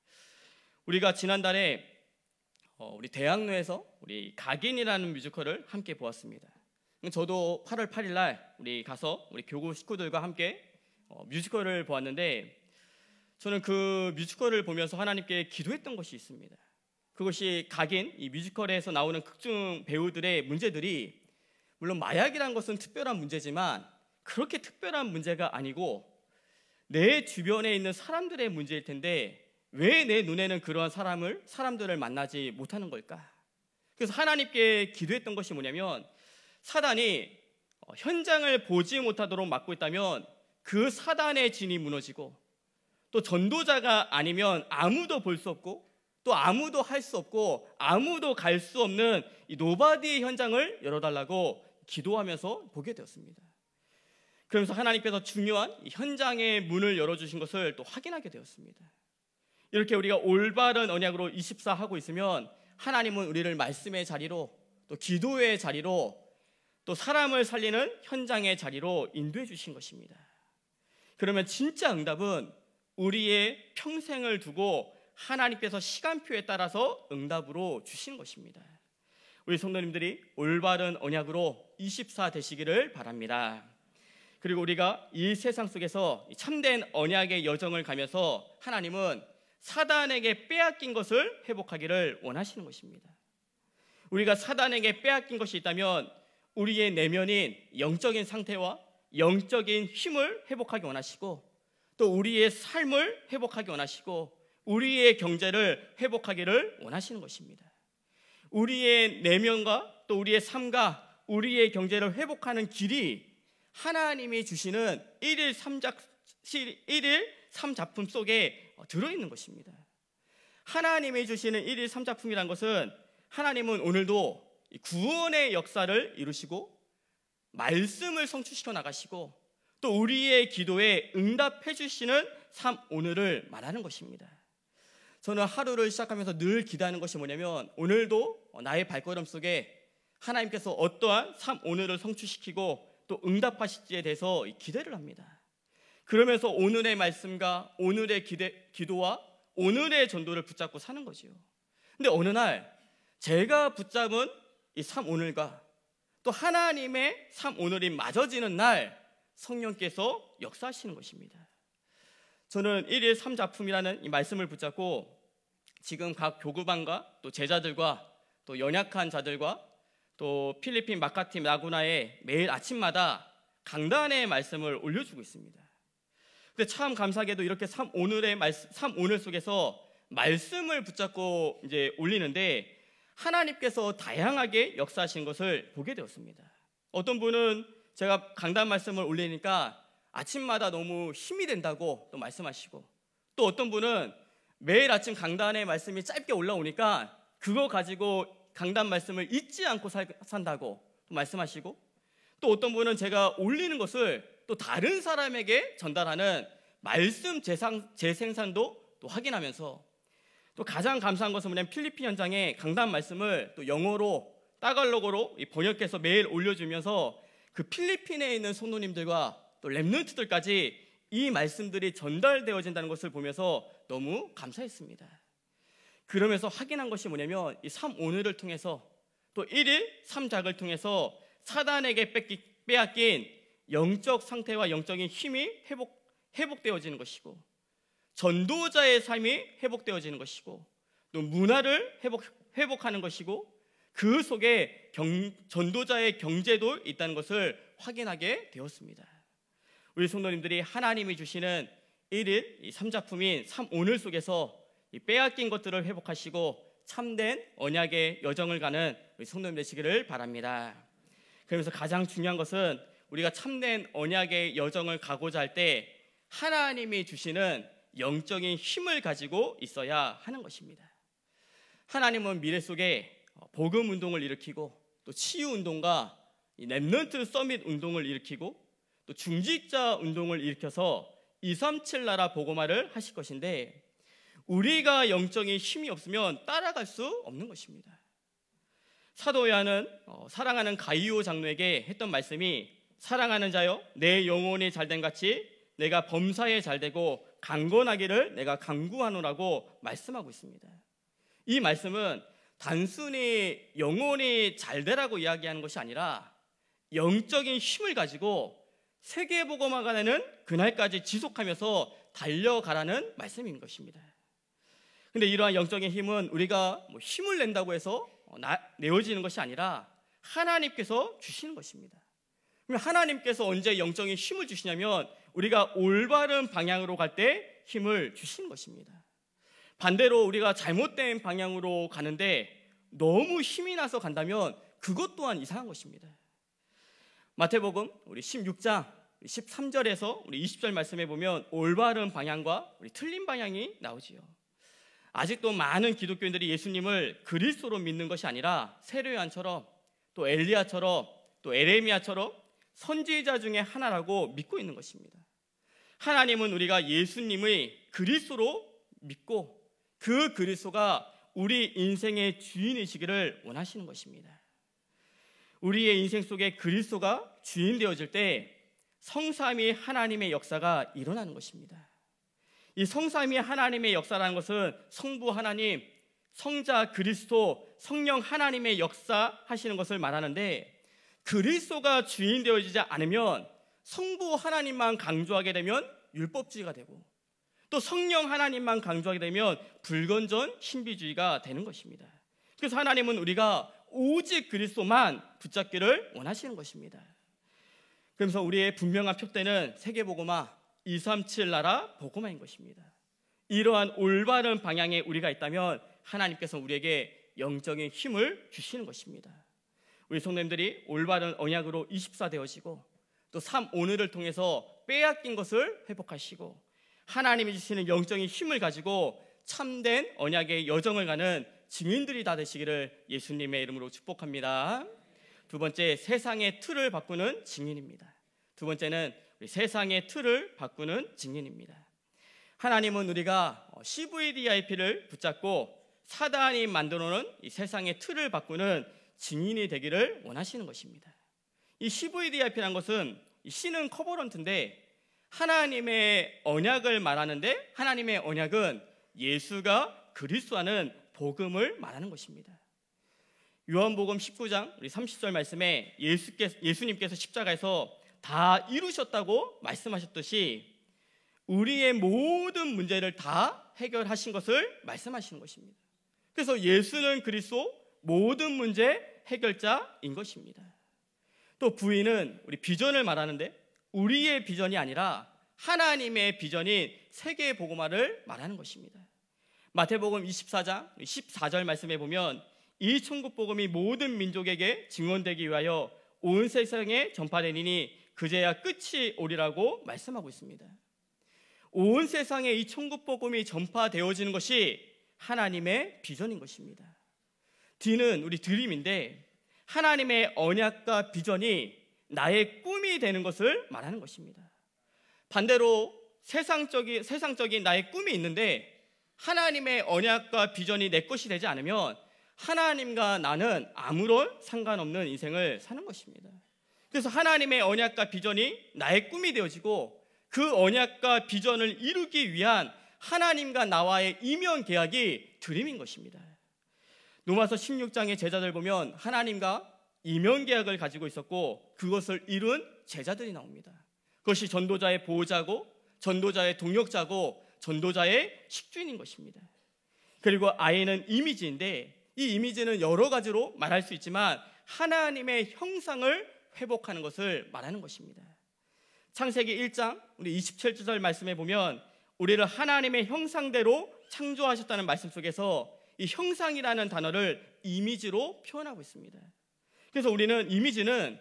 우리가 지난달에 우리 대학로에서 우리 각인이라는 뮤지컬을 함께 보았습니다. 저도 팔월 팔일 날 우리 가서 우리 교구 식구들과 함께 뮤지컬을 보았는데 저는 그 뮤지컬을 보면서 하나님께 기도했던 것이 있습니다. 그것이 각인, 이 뮤지컬에서 나오는 극중 배우들의 문제들이 물론 마약이라는 것은 특별한 문제지만 그렇게 특별한 문제가 아니고 내 주변에 있는 사람들의 문제일 텐데 왜 내 눈에는 그러한 사람을, 사람들을 만나지 못하는 걸까? 그래서 하나님께 기도했던 것이 뭐냐면 사단이 현장을 보지 못하도록 막고 있다면 그 사단의 진이 무너지고 또 전도자가 아니면 아무도 볼 수 없고 또 아무도 할 수 없고 아무도 갈 수 없는 이 노바디의 현장을 열어달라고 기도하면서 보게 되었습니다. 그러면서 하나님께서 중요한 이 현장의 문을 열어주신 것을 또 확인하게 되었습니다. 이렇게 우리가 올바른 언약으로 이십사 하고 있으면 하나님은 우리를 말씀의 자리로, 또 기도의 자리로, 또 사람을 살리는 현장의 자리로 인도해 주신 것입니다. 그러면 진짜 응답은 우리의 평생을 두고 하나님께서 시간표에 따라서 응답으로 주신 것입니다. 우리 성도님들이 올바른 언약으로 이십사 되시기를 바랍니다. 그리고 우리가 이 세상 속에서 참된 언약의 여정을 가면서 하나님은 사단에게 빼앗긴 것을 회복하기를 원하시는 것입니다. 우리가 사단에게 빼앗긴 것이 있다면 우리의 내면인 영적인 상태와 영적인 힘을 회복하기 원하시고, 또 우리의 삶을 회복하기 원하시고, 우리의 경제를 회복하기를 원하시는 것입니다. 우리의 내면과 또 우리의 삶과 우리의 경제를 회복하는 길이 하나님이 주시는 일일 삼작, 일일 삼작품 속에 들어있는 것입니다. 하나님이 주시는 일일 삼작품이란 것은 하나님은 오늘도 구원의 역사를 이루시고 말씀을 성취시켜 나가시고 또 우리의 기도에 응답해 주시는 삶 오늘을 말하는 것입니다. 저는 하루를 시작하면서 늘 기도하는 것이 뭐냐면, 오늘도 나의 발걸음 속에 하나님께서 어떠한 삶 오늘을 성취시키고 또 응답하실지에 대해서 기대를 합니다. 그러면서 오늘의 말씀과 오늘의 기대, 기도와 오늘의 전도를 붙잡고 사는 거지요. 근데 어느 날 제가 붙잡은 이 삶 오늘과 또 하나님의 삶 오늘이 맞아지는 날 성령께서 역사하시는 것입니다. 저는 일일 삼작품이라는 이 말씀을 붙잡고 지금 각 교구반과 또 제자들과 또 연약한 자들과 또 필리핀 마카티 라구나에 매일 아침마다 강단의 말씀을 올려주고 있습니다. 근데 참 감사하게도 이렇게 삼 오늘의 말씀, 삼 오늘 속에서 말씀을 붙잡고 이제 올리는데 하나님께서 다양하게 역사하신 것을 보게 되었습니다. 어떤 분은 제가 강단 말씀을 올리니까 아침마다 너무 힘이 된다고 또 말씀하시고, 또 어떤 분은 매일 아침 강단의 말씀이 짧게 올라오니까 그거 가지고 강단 말씀을 잊지 않고 살, 산다고 또 말씀하시고, 또 어떤 분은 제가 올리는 것을 또 다른 사람에게 전달하는 말씀 재상, 재생산도 또 확인하면서, 또 가장 감사한 것은 뭐냐면 필리핀 현장에 강단 말씀을 또 영어로 따갈로그로 번역해서 매일 올려주면서 그 필리핀에 있는 성도님들과 또 렘넌트들까지 이 말씀들이 전달되어진다는 것을 보면서 너무 감사했습니다. 그러면서 확인한 것이 뭐냐면 이 삼 오늘을 통해서 또 일일 삼작을 통해서 사단에게 뺏기, 빼앗긴 영적 상태와 영적인 힘이 회복, 회복되어지는 것이고, 전도자의 삶이 회복되어지는 것이고, 또 문화를 회복, 회복하는 것이고, 그 속에 경, 전도자의 경제도 있다는 것을 확인하게 되었습니다. 우리 성도님들이 하나님이 주시는 일일 이 삼작품인 삼 오늘 속에서 이 빼앗긴 것들을 회복하시고 참된 언약의 여정을 가는 우리 성도님 되시기를 바랍니다. 그러면서 가장 중요한 것은 우리가 참된 언약의 여정을 가고자 할 때 하나님이 주시는 영적인 힘을 가지고 있어야 하는 것입니다. 하나님은 미래 속에 복음 운동을 일으키고 또 치유 운동과 렘넌트 서밋 운동을 일으키고 또 중직자 운동을 일으켜서 이삼칠 나라 복음화를 하실 것인데, 우리가 영적인 힘이 없으면 따라갈 수 없는 것입니다. 사도 요한은 사랑하는 가이오 장로에게 했던 말씀이, 사랑하는 자여 내 영혼이 잘된 같이 내가 범사에 잘되고 강건하기를 내가 간구하노라고 말씀하고 있습니다. 이 말씀은 단순히 영혼이 잘되라고 이야기하는 것이 아니라 영적인 힘을 가지고 세계복음화가 되는 그날까지 지속하면서 달려가라는 말씀인 것입니다. 근데 이러한 영적인 힘은 우리가 뭐 힘을 낸다고 해서 나, 내어지는 것이 아니라 하나님께서 주시는 것입니다. 그럼 하나님께서 언제 영적인 힘을 주시냐면 우리가 올바른 방향으로 갈 때 힘을 주시는 것입니다. 반대로 우리가 잘못된 방향으로 가는데 너무 힘이 나서 간다면 그것 또한 이상한 것입니다. 마태복음 우리 십육 장 십삼 절에서 우리 이십 절 말씀해 보면 올바른 방향과 우리 틀린 방향이 나오지요. 아직도 많은 기독교인들이 예수님을 그리스도로 믿는 것이 아니라 세례요한처럼 또 엘리야처럼 또 에레미야처럼 선지자 중에 하나라고 믿고 있는 것입니다. 하나님은 우리가 예수님의 그리스도로 믿고 그 그리스도가 우리 인생의 주인이시기를 원하시는 것입니다. 우리의 인생 속에 그리스도가 주인 되어질 때 성삼위 하나님의 역사가 일어나는 것입니다. 이 성삼위 하나님의 역사라는 것은 성부 하나님, 성자 그리스도, 성령 하나님의 역사하시는 것을 말하는데, 그리스도가 주인 되어지지 않으면 성부 하나님만 강조하게 되면 율법주의가 되고, 또 성령 하나님만 강조하게 되면 불건전 신비주의가 되는 것입니다. 그래서 하나님은 우리가 오직 그리스도만 붙잡기를 원하시는 것입니다. 그래서 우리의 분명한 표대는 세계복음화 이백삼십칠 나라 복음화인 것입니다. 이러한 올바른 방향에 우리가 있다면 하나님께서 우리에게 영적인 힘을 주시는 것입니다. 우리 성도님들이 올바른 언약으로 이십사 되어지고, 또 삼 오늘을 통해서 빼앗긴 것을 회복하시고, 하나님이 주시는 영적인 힘을 가지고 참된 언약의 여정을 가는 증인들이 다 되시기를 예수님의 이름으로 축복합니다. 두 번째, 세상의 틀을 바꾸는 증인입니다. 두 번째는 우리 세상의 틀을 바꾸는 증인입니다. 하나님은 우리가 씨브이디아이피를 붙잡고 사단이 만들어놓은 이 세상의 틀을 바꾸는 증인이 되기를 원하시는 것입니다. 이 씨브이디아이피라는 것은, C는 커버런트인데 하나님의 언약을 말하는데, 하나님의 언약은 예수가 그리스도라는 복음을 말하는 것입니다. 요한복음 십구 장 우리 삼십 절 말씀에 예수께서, 예수님께서 십자가에서 다 이루셨다고 말씀하셨듯이 우리의 모든 문제를 다 해결하신 것을 말씀하시는 것입니다. 그래서 예수는 그리스도 모든 문제 해결자인 것입니다. 또 부인은 우리 비전을 말하는데, 우리의 비전이 아니라 하나님의 비전인 세계 복음화를 말하는 것입니다. 마태복음 이십사 장 십사 절 말씀에 보면, 이 천국 복음이 모든 민족에게 증언되기 위하여 온 세상에 전파되니니 그제야 끝이 오리라고 말씀하고 있습니다. 온 세상에 이 천국 복음이 전파되어지는 것이 하나님의 비전인 것입니다. D는 우리 드림인데, 하나님의 언약과 비전이 나의 꿈이 되는 것을 말하는 것입니다. 반대로 세상적인, 세상적인 나의 꿈이 있는데 하나님의 언약과 비전이 내 것이 되지 않으면 하나님과 나는 아무런 상관없는 인생을 사는 것입니다. 그래서 하나님의 언약과 비전이 나의 꿈이 되어지고, 그 언약과 비전을 이루기 위한 하나님과 나와의 이면 계약이 드림인 것입니다. 로마서 십육 장의 제자들 보면 하나님과 이면 계약을 가지고 있었고, 그것을 이룬 제자들이 나옵니다. 그것이 전도자의 보호자고, 전도자의 동역자고, 전도자의 식주인인 것입니다. 그리고 I는 이미지인데, 이 이미지는 여러 가지로 말할 수 있지만 하나님의 형상을 회복하는 것을 말하는 것입니다. 창세기 일 장 우리 이십칠 절 말씀에 보면, 우리를 하나님의 형상대로 창조하셨다는 말씀 속에서 이 형상이라는 단어를 이미지로 표현하고 있습니다. 그래서 우리는 이미지는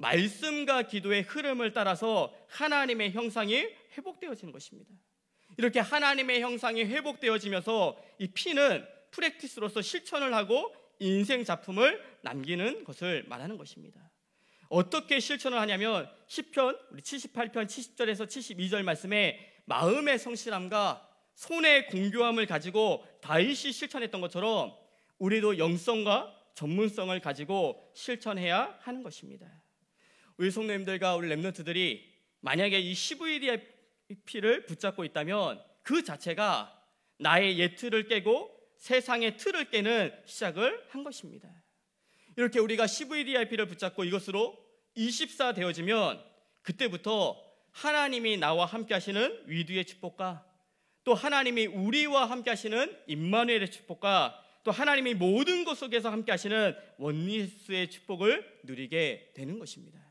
말씀과 기도의 흐름을 따라서 하나님의 형상이 회복되어지는 것입니다. 이렇게 하나님의 형상이 회복되어지면서 이 P는 프랙티스로서 실천을 하고 인생 작품을 남기는 것을 말하는 것입니다. 어떻게 실천을 하냐면, 시편 우리 칠십팔 편 칠십 절에서 칠십이 절 말씀에 마음의 성실함과 손의 공교함을 가지고 다윗이 실천했던 것처럼 우리도 영성과 전문성을 가지고 실천해야 하는 것입니다. 우리 성도님들과 우리 랩런트들이 만약에 이 씨브이디아이피를 붙잡고 있다면 그 자체가 나의 옛 틀을 깨고 세상의 틀을 깨는 시작을 한 것입니다. 이렇게 우리가 씨브이디아이피를 붙잡고 이것으로 이십사 되어지면, 그때부터 하나님이 나와 함께 하시는 위두의 축복과, 또 하나님이 우리와 함께 하시는 임마누엘의 축복과, 또 하나님이 모든 것 속에서 함께 하시는 원리스의 축복을 누리게 되는 것입니다.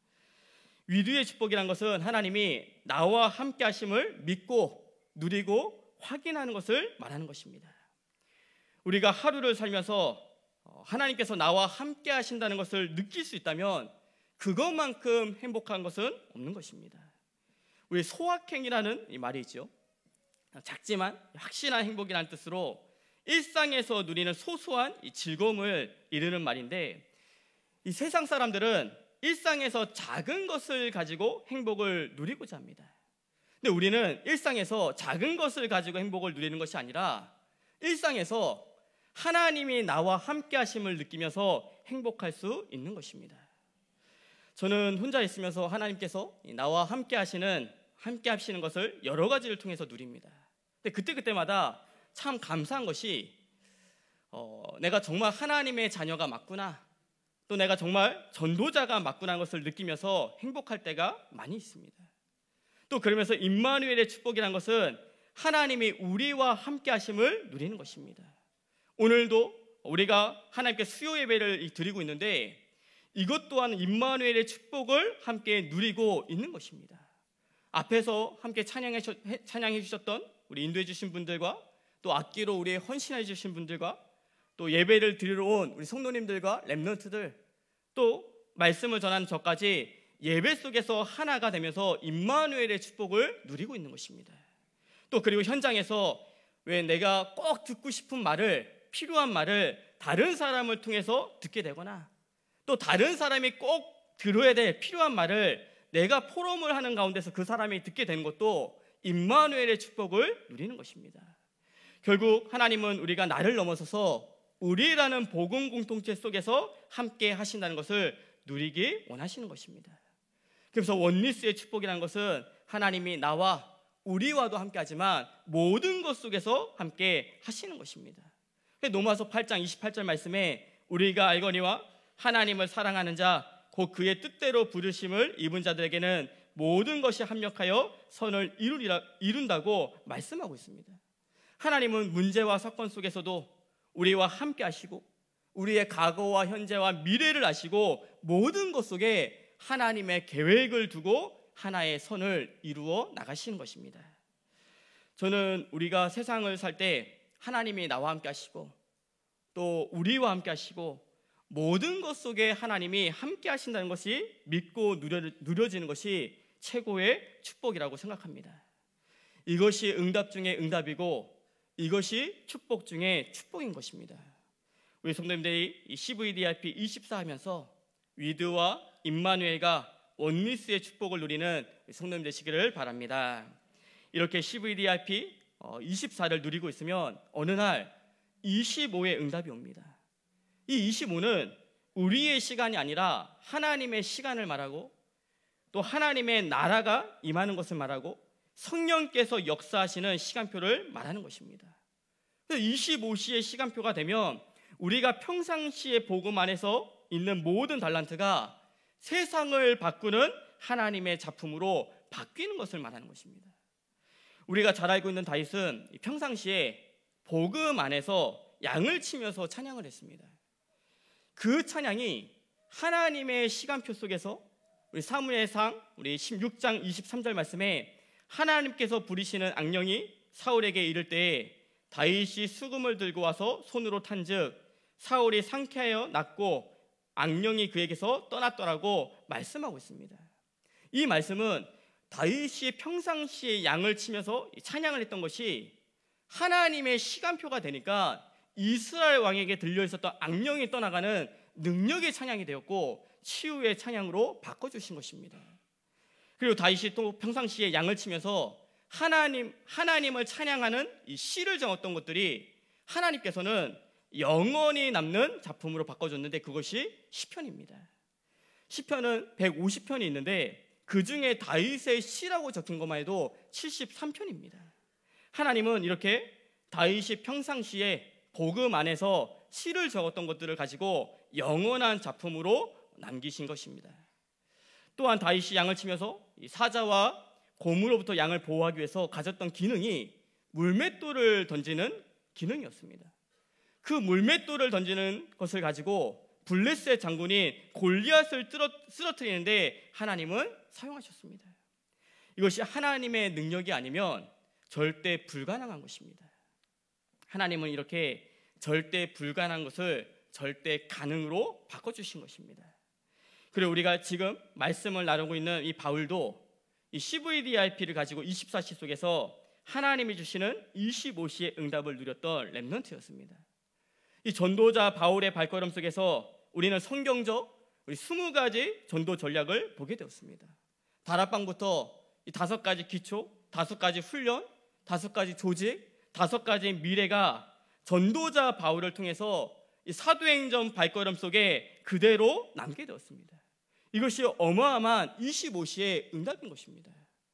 위두의 축복이란 것은 하나님이 나와 함께 하심을 믿고 누리고 확인하는 것을 말하는 것입니다. 우리가 하루를 살면서 하나님께서 나와 함께 하신다는 것을 느낄 수 있다면 그것만큼 행복한 것은 없는 것입니다. 우리 소확행이라는 이 말이 있죠. 작지만 확실한 행복이라는 뜻으로 일상에서 누리는 소소한 이 즐거움을 이르는 말인데, 이 세상 사람들은 일상에서 작은 것을 가지고 행복을 누리고자 합니다. 근데 우리는 일상에서 작은 것을 가지고 행복을 누리는 것이 아니라 일상에서 하나님이 나와 함께 하심을 느끼면서 행복할 수 있는 것입니다. 저는 혼자 있으면서 하나님께서 나와 함께 하시는 함께 하시는 것을 여러 가지를 통해서 누립니다. 근데 그때그때마다 참 감사한 것이 어, 내가 정말 하나님의 자녀가 맞구나, 또 내가 정말 전도자가 맞구나 하는 것을 느끼면서 행복할 때가 많이 있습니다. 또 그러면서 임마누엘의 축복이라는 것은 하나님이 우리와 함께 하심을 누리는 것입니다. 오늘도 우리가 하나님께 수요 예배를 드리고 있는데 이것 또한 임마누엘의 축복을 함께 누리고 있는 것입니다. 앞에서 함께 찬양해, 찬양해 주셨던 우리 인도해 주신 분들과 또 악기로 우리 헌신해 주신 분들과 또 예배를 드리러 온 우리 성도님들과 렘넌트들, 또 말씀을 전하는 저까지 예배 속에서 하나가 되면서 임마누엘의 축복을 누리고 있는 것입니다. 또 그리고 현장에서 왜 내가 꼭 듣고 싶은 말을, 필요한 말을 다른 사람을 통해서 듣게 되거나 또 다른 사람이 꼭 들어야 될 필요한 말을 내가 포럼을 하는 가운데서 그 사람이 듣게 되는 것도 임마누엘의 축복을 누리는 것입니다. 결국 하나님은 우리가 나를 넘어서서 우리라는 복음 공동체 속에서 함께 하신다는 것을 누리기 원하시는 것입니다. 그래서 원리스의 축복이라는 것은 하나님이 나와 우리와도 함께 하지만 모든 것 속에서 함께 하시는 것입니다. 로마서 팔 장 이십팔 절 말씀에 우리가 알거니와 하나님을 사랑하는 자 곧 그의 뜻대로 부르심을 입은 자들에게는 모든 것이 합력하여 선을 이루리라, 이룬다고 말씀하고 있습니다. 하나님은 문제와 사건 속에서도 우리와 함께 하시고 우리의 과거와 현재와 미래를 아시고 모든 것 속에 하나님의 계획을 두고 하나의 선을 이루어 나가시는 것입니다. 저는 우리가 세상을 살 때 하나님이 나와 함께 하시고 또 우리와 함께 하시고 모든 것 속에 하나님이 함께 하신다는 것이 믿고 누려, 누려지는 것이 최고의 축복이라고 생각합니다. 이것이 응답 중에 응답이고 이것이 축복 중에 축복인 것입니다. 우리 성도님들이 씨브이디아이피 이십사 하면서 위드와 임마누엘과 원리스의 축복을 누리는 성도님 되시기를 바랍니다. 이렇게 씨브이디아이피 이십사를 누리고 있으면 어느 날 이십오의 응답이 옵니다. 이 이십오는 우리의 시간이 아니라 하나님의 시간을 말하고 또 하나님의 나라가 임하는 것을 말하고 성령께서 역사하시는 시간표를 말하는 것입니다. 이십오 시의 시간표가 되면 우리가 평상시의 복음 안에서 있는 모든 달란트가 세상을 바꾸는 하나님의 작품으로 바뀌는 것을 말하는 것입니다. 우리가 잘 알고 있는 다윗은 평상시에 복음 안에서 양을 치면서 찬양을 했습니다. 그 찬양이 하나님의 시간표 속에서 우리 사무엘상 우리 십육 장 이십삼 절 말씀에 하나님께서 부리시는 악령이 사울에게 이를 때에 다윗이 수금을 들고 와서 손으로 탄즉 사울이 상쾌하여 낫고 악령이 그에게서 떠났더라고 말씀하고 있습니다. 이 말씀은 다윗이 평상시에 양을 치면서 찬양을 했던 것이 하나님의 시간표가 되니까 이스라엘 왕에게 들려있었던 악령이 떠나가는 능력의 찬양이 되었고 치유의 찬양으로 바꿔주신 것입니다. 그리고 다윗이 또 평상시에 양을 치면서 하나님, 하나님을 찬양하는 이 시를 정했던 것들이 하나님께서는 영원히 남는 작품으로 바꿔줬는데 그것이 시편입니다. 시편은 백오십 편이 있는데 그 중에 다윗의 시라고 적힌 것만 해도 칠십삼 편입니다. 하나님은 이렇게 다윗이 평상시에 복음 안에서 시를 적었던 것들을 가지고 영원한 작품으로 남기신 것입니다. 또한 다윗이 양을 치면서 사자와 곰으로부터 양을 보호하기 위해서 가졌던 기능이 물맷돌을 던지는 기능이었습니다. 그 물맷돌을 던지는 것을 가지고 블레셋 장군이 골리앗을 쓰러뜨리는데 하나님은 사용하셨습니다. 이것이 하나님의 능력이 아니면 절대 불가능한 것입니다. 하나님은 이렇게 절대 불가능한 것을 절대 가능으로 바꿔주신 것입니다. 그리고 우리가 지금 말씀을 나누고 있는 이 바울도 이 씨브이디아이피를 가지고 이십사 시 속에서 하나님이 주시는 이십오 시의 응답을 누렸던 렘넌트였습니다. 이 전도자 바울의 발걸음 속에서 우리는 성경적 우리 스무 가지 전도 전략을 보게 되었습니다. 다락방부터 이 다섯 가지 기초, 다섯 가지 훈련, 다섯 가지 조직, 다섯 가지 미래가 전도자 바울을 통해서 이 사도행전 발걸음 속에 그대로 남게 되었습니다. 이것이 어마어마한 이십오 시의 응답인 것입니다.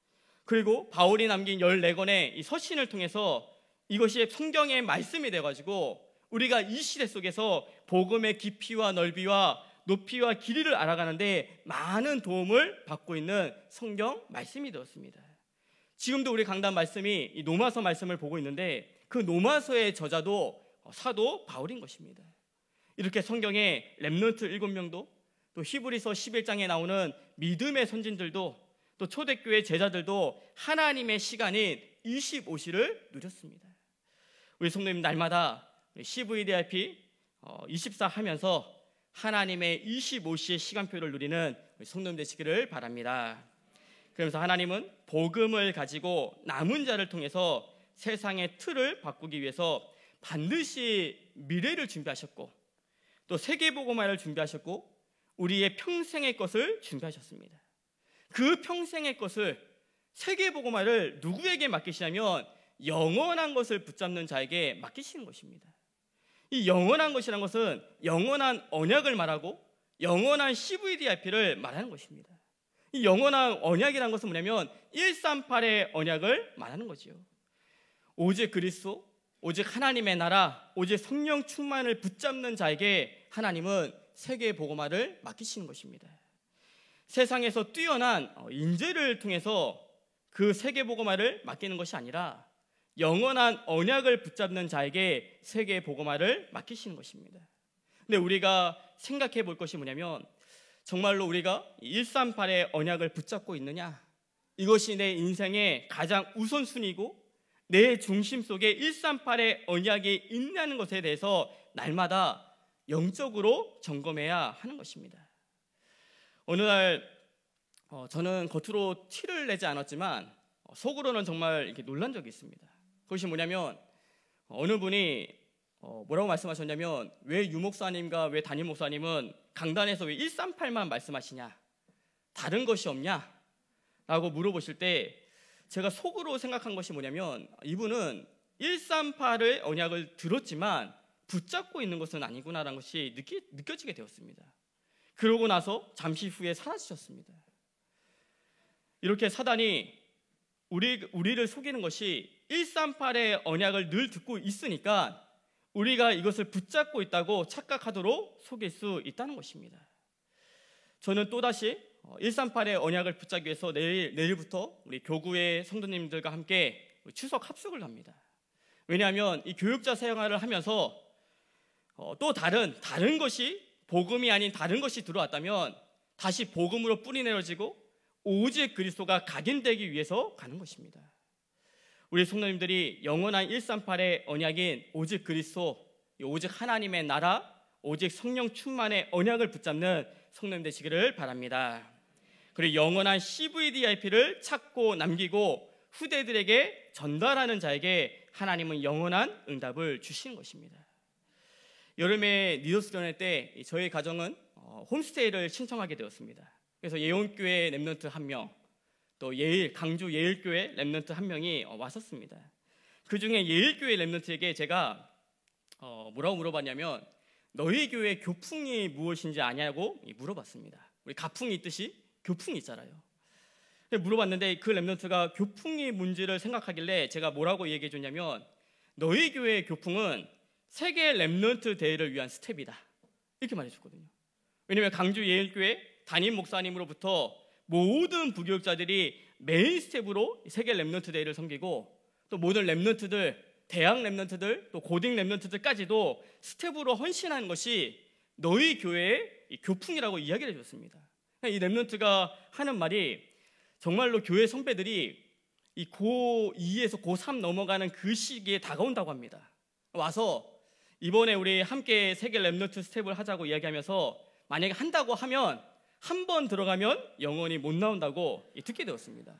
그리고 바울이 남긴 열네 권의 이 서신을 통해서 이것이 성경의 말씀이 돼가지고 우리가 이 시대 속에서 복음의 깊이와 넓이와 높이와 길이를 알아가는데 많은 도움을 받고 있는 성경 말씀이 되었습니다. 지금도 우리 강단 말씀이 이 로마서 말씀을 보고 있는데 그 로마서의 저자도 사도 바울인 것입니다. 이렇게 성경에 렘넌트 일곱 명도 또 히브리서 십일 장에 나오는 믿음의 선진들도 또 초대교회 제자들도 하나님의 시간인 이십오 시를 누렸습니다. 우리 성도님 날마다 씨브이디아이피 이십사 하면서 하나님의 이십오 시의 시간표를 누리는 성도님 되시기를 바랍니다. 그러면서 하나님은 복음을 가지고 남은 자를 통해서 세상의 틀을 바꾸기 위해서 반드시 미래를 준비하셨고 또 세계복음화를 준비하셨고 우리의 평생의 것을 준비하셨습니다. 그 평생의 것을 세계복음화를 누구에게 맡기시냐면 영원한 것을 붙잡는 자에게 맡기시는 것입니다. 이 영원한 것이라는 것은 영원한 언약을 말하고 영원한 씨브이디아이피를 말하는 것입니다. 이 영원한 언약이라는 것은 뭐냐면 백삼십팔의 언약을 말하는 거지요. 오직 그리스도, 오직 하나님의 나라, 오직 성령 충만을 붙잡는 자에게 하나님은 세계 복음화를 맡기시는 것입니다. 세상에서 뛰어난 인재를 통해서 그 세계 복음화를 맡기는 것이 아니라 영원한 언약을 붙잡는 자에게 세계 복음화를 맡기시는 것입니다. 근데 우리가 생각해 볼 것이 뭐냐면 정말로 우리가 백삼십팔의 언약을 붙잡고 있느냐? 이것이 내 인생의 가장 우선순위고 내 중심 속에 백삼십팔의 언약이 있냐는 것에 대해서 날마다 영적으로 점검해야 하는 것입니다. 어느 날 어, 저는 겉으로 티를 내지 않았지만 어, 속으로는 정말 이렇게 놀란 적이 있습니다. 그것이 뭐냐면 어느 분이 어, 뭐라고 말씀하셨냐면 왜 유목사님과 왜 담임 목사님은 강단에서 왜 백삼십팔만 말씀하시냐? 다른 것이 없냐? 라고 물어보실 때 제가 속으로 생각한 것이 뭐냐면 이분은 백삼십팔의 언약을 들었지만 붙잡고 있는 것은 아니구나라는 것이 느끼, 느껴지게 되었습니다. 그러고 나서 잠시 후에 사라지셨습니다. 이렇게 사단이 우리, 우리를 속이는 것이 백삼십팔의 언약을 늘 듣고 있으니까 우리가 이것을 붙잡고 있다고 착각하도록 속일 수 있다는 것입니다. 저는 또다시 백삼십팔의 언약을 붙잡기 위해서 내일, 내일부터 우리 교구의 성도님들과 함께 추석 합숙을 합니다. 왜냐하면 이 교육자 생활을 하면서 또 다른 다른 것이 복음이 아닌 다른 것이 들어왔다면 다시 복음으로 뿌리 내려지고 오직 그리스도가 각인되기 위해서 가는 것입니다. 우리 성도님들이 영원한 백삼십팔의 언약인 오직 그리스도, 오직 하나님의 나라, 오직 성령 충만의 언약을 붙잡는 성도님 되시기를 바랍니다. 그리고 영원한 씨브이디아이피를 찾고 남기고 후대들에게 전달하는 자에게 하나님은 영원한 응답을 주시는 것입니다. 여름에 니더스 연회 때 저희 가정은 홈스테이를 신청하게 되었습니다. 그래서 예원교회 렘넌트 한 명, 또 예일, 강주 예일교회 렘넌트 한 명이 왔었습니다. 그 중에 예일교회 렘넌트에게 제가 뭐라고 물어봤냐면 너희 교회 교풍이 무엇인지 아냐고 물어봤습니다. 우리 가풍이 있듯이 교풍이 있잖아요. 물어봤는데 그 렘넌트가 교풍이 뭔지를 생각하길래 제가 뭐라고 얘기해 줬냐면 너희 교회의 교풍은 세계 렘넌트 대회를 위한 스텝이다 이렇게 말해줬거든요. 왜냐하면 강주 예일교회 담임 목사님으로부터 모든 부교육자들이 메인 스텝으로 세계 렘넌트 대회를 섬기고 또 모든 렘넌트들, 대학 렘넌트들, 또 고딩 렘넌트들까지도 스텝으로 헌신하는 것이 너희 교회의 교풍이라고 이야기를 해줬습니다. 이 렘넌트가 하는 말이 정말로 교회 선배들이 이 고이에서 고삼 넘어가는 그 시기에 다가온다고 합니다. 와서 이번에 우리 함께 세계 렘넌트 스텝을 하자고 이야기하면서 만약에 한다고 하면 한 번 들어가면 영원히 못 나온다고 듣게 되었습니다.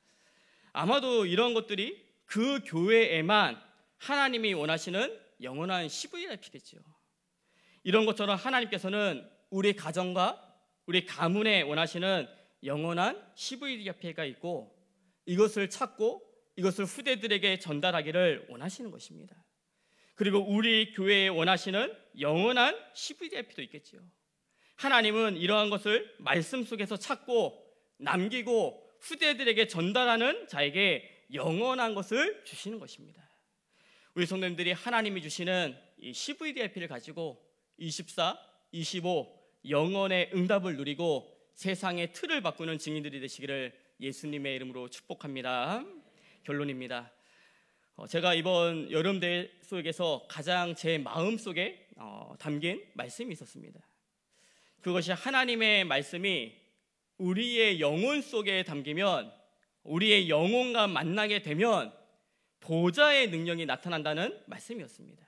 아마도 이런 것들이 그 교회에만 하나님이 원하시는 영원한 씨브이아이피겠죠. 이런 것처럼 하나님께서는 우리 가정과 우리 가문에 원하시는 영원한 씨브이아이피가 있고 이것을 찾고 이것을 후대들에게 전달하기를 원하시는 것입니다. 그리고 우리 교회에 원하시는 영원한 씨브이디아이피도 있겠지요. 하나님은 이러한 것을 말씀 속에서 찾고 남기고 후대들에게 전달하는 자에게 영원한 것을 주시는 것입니다. 우리 성도님들이 하나님이 주시는 이 씨브이디아이피를 가지고 이십사, 이십오 영원의 응답을 누리고 세상의 틀을 바꾸는 증인들이 되시기를 예수님의 이름으로 축복합니다. 결론입니다. 제가 이번 여름대회 속에서 가장 제 마음속에 담긴 말씀이 있었습니다. 그것이 하나님의 말씀이 우리의 영혼 속에 담기면, 우리의 영혼과 만나게 되면 보좌의 능력이 나타난다는 말씀이었습니다.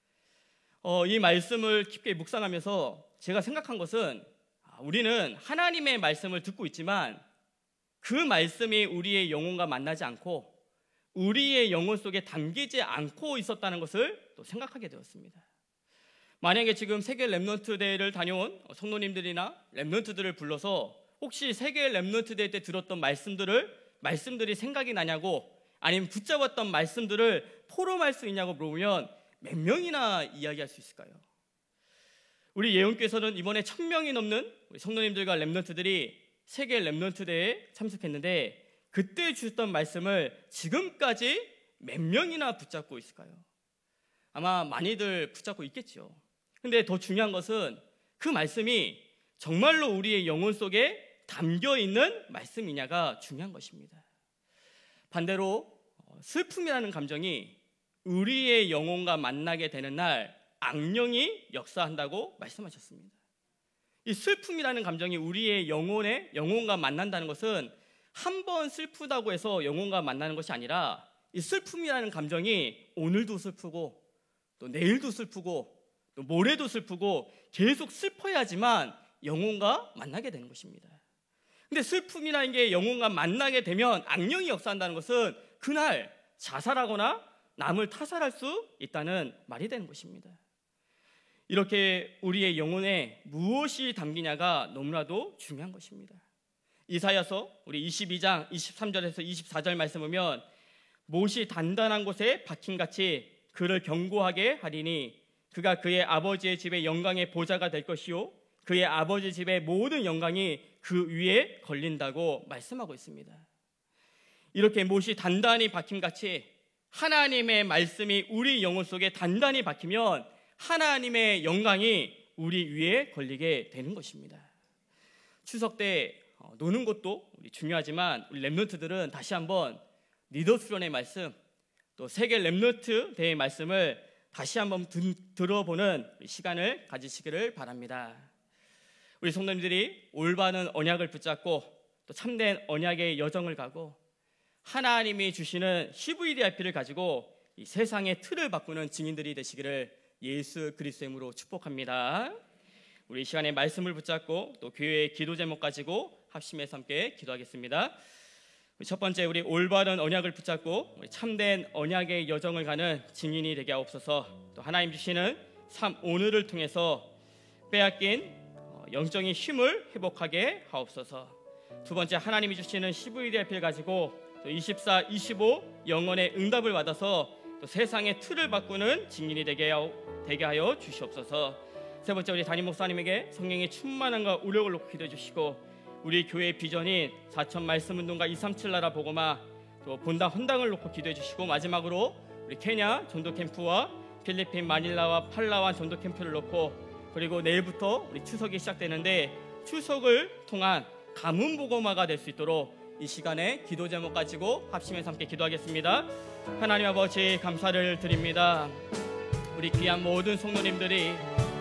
어, 이 말씀을 깊게 묵상하면서 제가 생각한 것은, 우리는 하나님의 말씀을 듣고 있지만 그 말씀이 우리의 영혼과 만나지 않고 우리의 영혼 속에 담기지 않고 있었다는 것을 또 생각하게 되었습니다. 만약에 지금 세계 렘넌트 대회를 다녀온 성도님들이나 렘넌트들을 불러서 혹시 세계 렘넌트 대회 때 들었던 말씀들을 말씀들이 생각이 나냐고, 아니면 붙잡았던 말씀들을 포럼할 수 있냐고 물어보면 몇 명이나 이야기할 수 있을까요? 우리 예언교회에서는 이번에 천 명이 넘는 우리 성도님들과 렘넌트들이 세계 렘넌트 대회에 참석했는데, 그때 주셨던 말씀을 지금까지 몇 명이나 붙잡고 있을까요? 아마 많이들 붙잡고 있겠죠. 근데 더 중요한 것은 그 말씀이 정말로 우리의 영혼 속에 담겨있는 말씀이냐가 중요한 것입니다. 반대로 슬픔이라는 감정이 우리의 영혼과 만나게 되는 날 악령이 역사한다고 말씀하셨습니다. 이 슬픔이라는 감정이 우리의 영혼에 영혼과 만난다는 것은 한 번 슬프다고 해서 영혼과 만나는 것이 아니라, 이 슬픔이라는 감정이 오늘도 슬프고 또 내일도 슬프고 또 모레도 슬프고 계속 슬퍼야지만 영혼과 만나게 되는 것입니다. 근데 슬픔이라는 게 영혼과 만나게 되면 악령이 역사한다는 것은 그날 자살하거나 남을 타살할 수 있다는 말이 되는 것입니다. 이렇게 우리의 영혼에 무엇이 담기냐가 너무나도 중요한 것입니다. 이사야서 우리 이십이 장 이십삼 절에서 이십사 절 말씀 보면, 못이 단단한 곳에 박힌같이 그를 견고하게 하리니 그가 그의 아버지의 집의 영광의 보좌가 될 것이요 그의 아버지 집의 모든 영광이 그 위에 걸린다고 말씀하고 있습니다. 이렇게 못이 단단히 박힘같이 하나님의 말씀이 우리 영혼 속에 단단히 박히면 하나님의 영광이 우리 위에 걸리게 되는 것입니다. 추석 때 노는 것도 중요하지만 우리 렘넌트들은 다시 한번 리더스론의 말씀, 또 세계 렘넌트 대회의 말씀을 다시 한번 들어보는 시간을 가지시기를 바랍니다. 우리 성도님들이 올바른 언약을 붙잡고 또 참된 언약의 여정을 가고 하나님이 주시는 씨브이디아이피를 가지고 이 세상의 틀을 바꾸는 증인들이 되시기를 예수 그리스도의 이름으로 축복합니다. 우리 이 시간에 말씀을 붙잡고 또 교회의 기도 제목 가지고 합심해서 함께 기도하겠습니다. 첫 번째, 우리 올바른 언약을 붙잡고 우리 참된 언약의 여정을 가는 증인이 되게 하옵소서. 또 하나님 주시는 삶 오늘을 통해서 빼앗긴 영적인 힘을 회복하게 하옵소서. 두 번째, 하나님이 주시는 씨브이디아이피를 가지고 또 이십사, 이십오 영혼의 응답을 받아서 또 세상의 틀을 바꾸는 증인이 되게 하여, 되게 하여 주시옵소서. 세 번째, 우리 담임 목사님에게 성령의 충만함과 우력을 놓고 기도해 주시고 우리 교회의 비전인 사천 말씀 운동과 이백삼십칠 나라 복음화 또 본당 헌당을 놓고 기도해 주시고, 마지막으로 우리 케냐 전도 캠프와 필리핀 마닐라와 팔라완 전도 캠프를 놓고, 그리고 내일부터 우리 추석이 시작되는데 추석을 통한 가문 복음화가 될 수 있도록 이 시간에 기도 제목 가지고 합심해서 함께 기도하겠습니다. 하나님 아버지, 감사를 드립니다. 우리 귀한 모든 성도님들이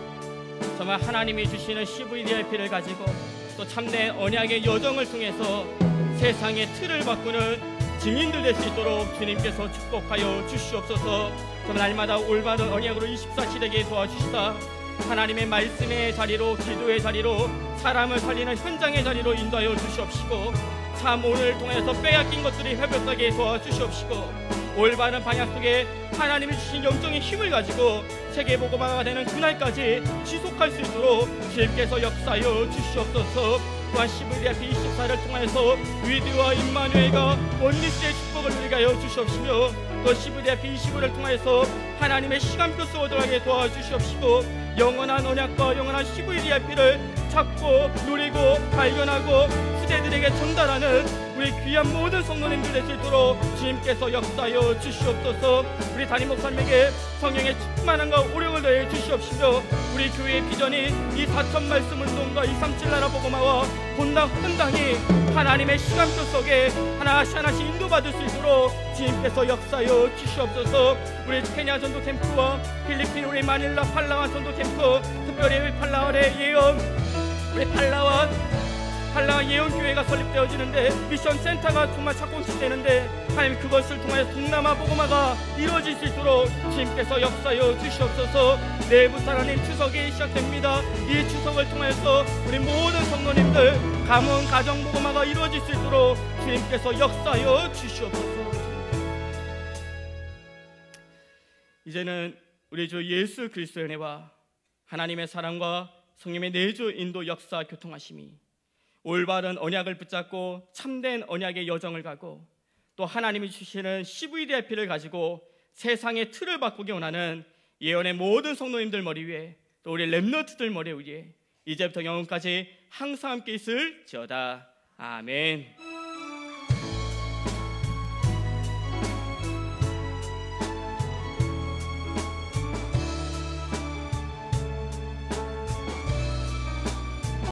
정말 하나님이 주시는 씨브이디아이피를 가지고 또 참된 언약의 여정을 통해서 세상의 틀을 바꾸는 증인들 될 수 있도록 주님께서 축복하여 주시옵소서. 정말 날마다 올바른 언약으로 이십사 시대에 도와주시다 하나님의 말씀의 자리로, 기도의 자리로, 사람을 살리는 현장의 자리로 인도하여 주시옵시고, 참 오늘 통해서 빼앗긴 것들이 회복되게 도와주시옵시고, 올바른 방향 속에 하나님이 주신 영적인 힘을 가지고 세계복음화가 되는 그날까지 지속할 수 있도록 주님께서 역사하여 주시옵소서. 또한 씨브이디아이피 이십사를 통해서 위드와 임마누엘과 원리스의 축복을 누리게 하여 주시옵시며, 또 시브디아피 이십오를 통하여서 하나님의 시간표 쏘아들어가게 도와주시옵시고 영원한 언약과 영원한 시브디아피를 찾고 누리고 발견하고 후대들에게 전달하는 우리 귀한 모든 성도님들 될 수 있도록 주님께서 역사하여 주시옵소서. 우리 담임 목사님에게 성령의 충만함과 오력을 더해 주시옵시며 우리 교회의 비전이 이 사천 말씀 운동과 이삼칠 나라 복음화와 본당 헌당이 하나님의 시간표 속에 하나씩 하나씩 인도받을 수 있도록 주님께서 역사하여 주시옵소서. 우리 케냐 전도 캠프와 필리핀 우리 마닐라 팔라완 전도 캠프, 특별히 우리 팔라완의 예언 우리 팔라완 팔라완 예언교회가 설립되어지는데 미션 센터가 정말 착공시 되는데 하나님 그것을 통해 동남아 복음화가 이루어질 수 있도록 주님께서 역사하여 주시옵소서. 내일부터 하나님 추석이 시작됩니다. 이 추석을 통해서 우리 모든 성도님들 가문 가정 복음화가 이루어질 수 있도록 주님께서 역사하여 주시옵소서. 이제는 우리 주 예수 그리스도의 은혜와 하나님의 사랑과 성령의 내주 인도 역사 교통하심이 올바른 언약을 붙잡고 참된 언약의 여정을 가고 또 하나님이 주시는 시브이디아이피를 가지고 세상의 틀을 바꾸기 원하는 예언의 모든 성도님들 머리 위에 또 우리 렘넌트들 머리 위에 이제부터 영원까지 항상 함께 있을지어다. 아멘.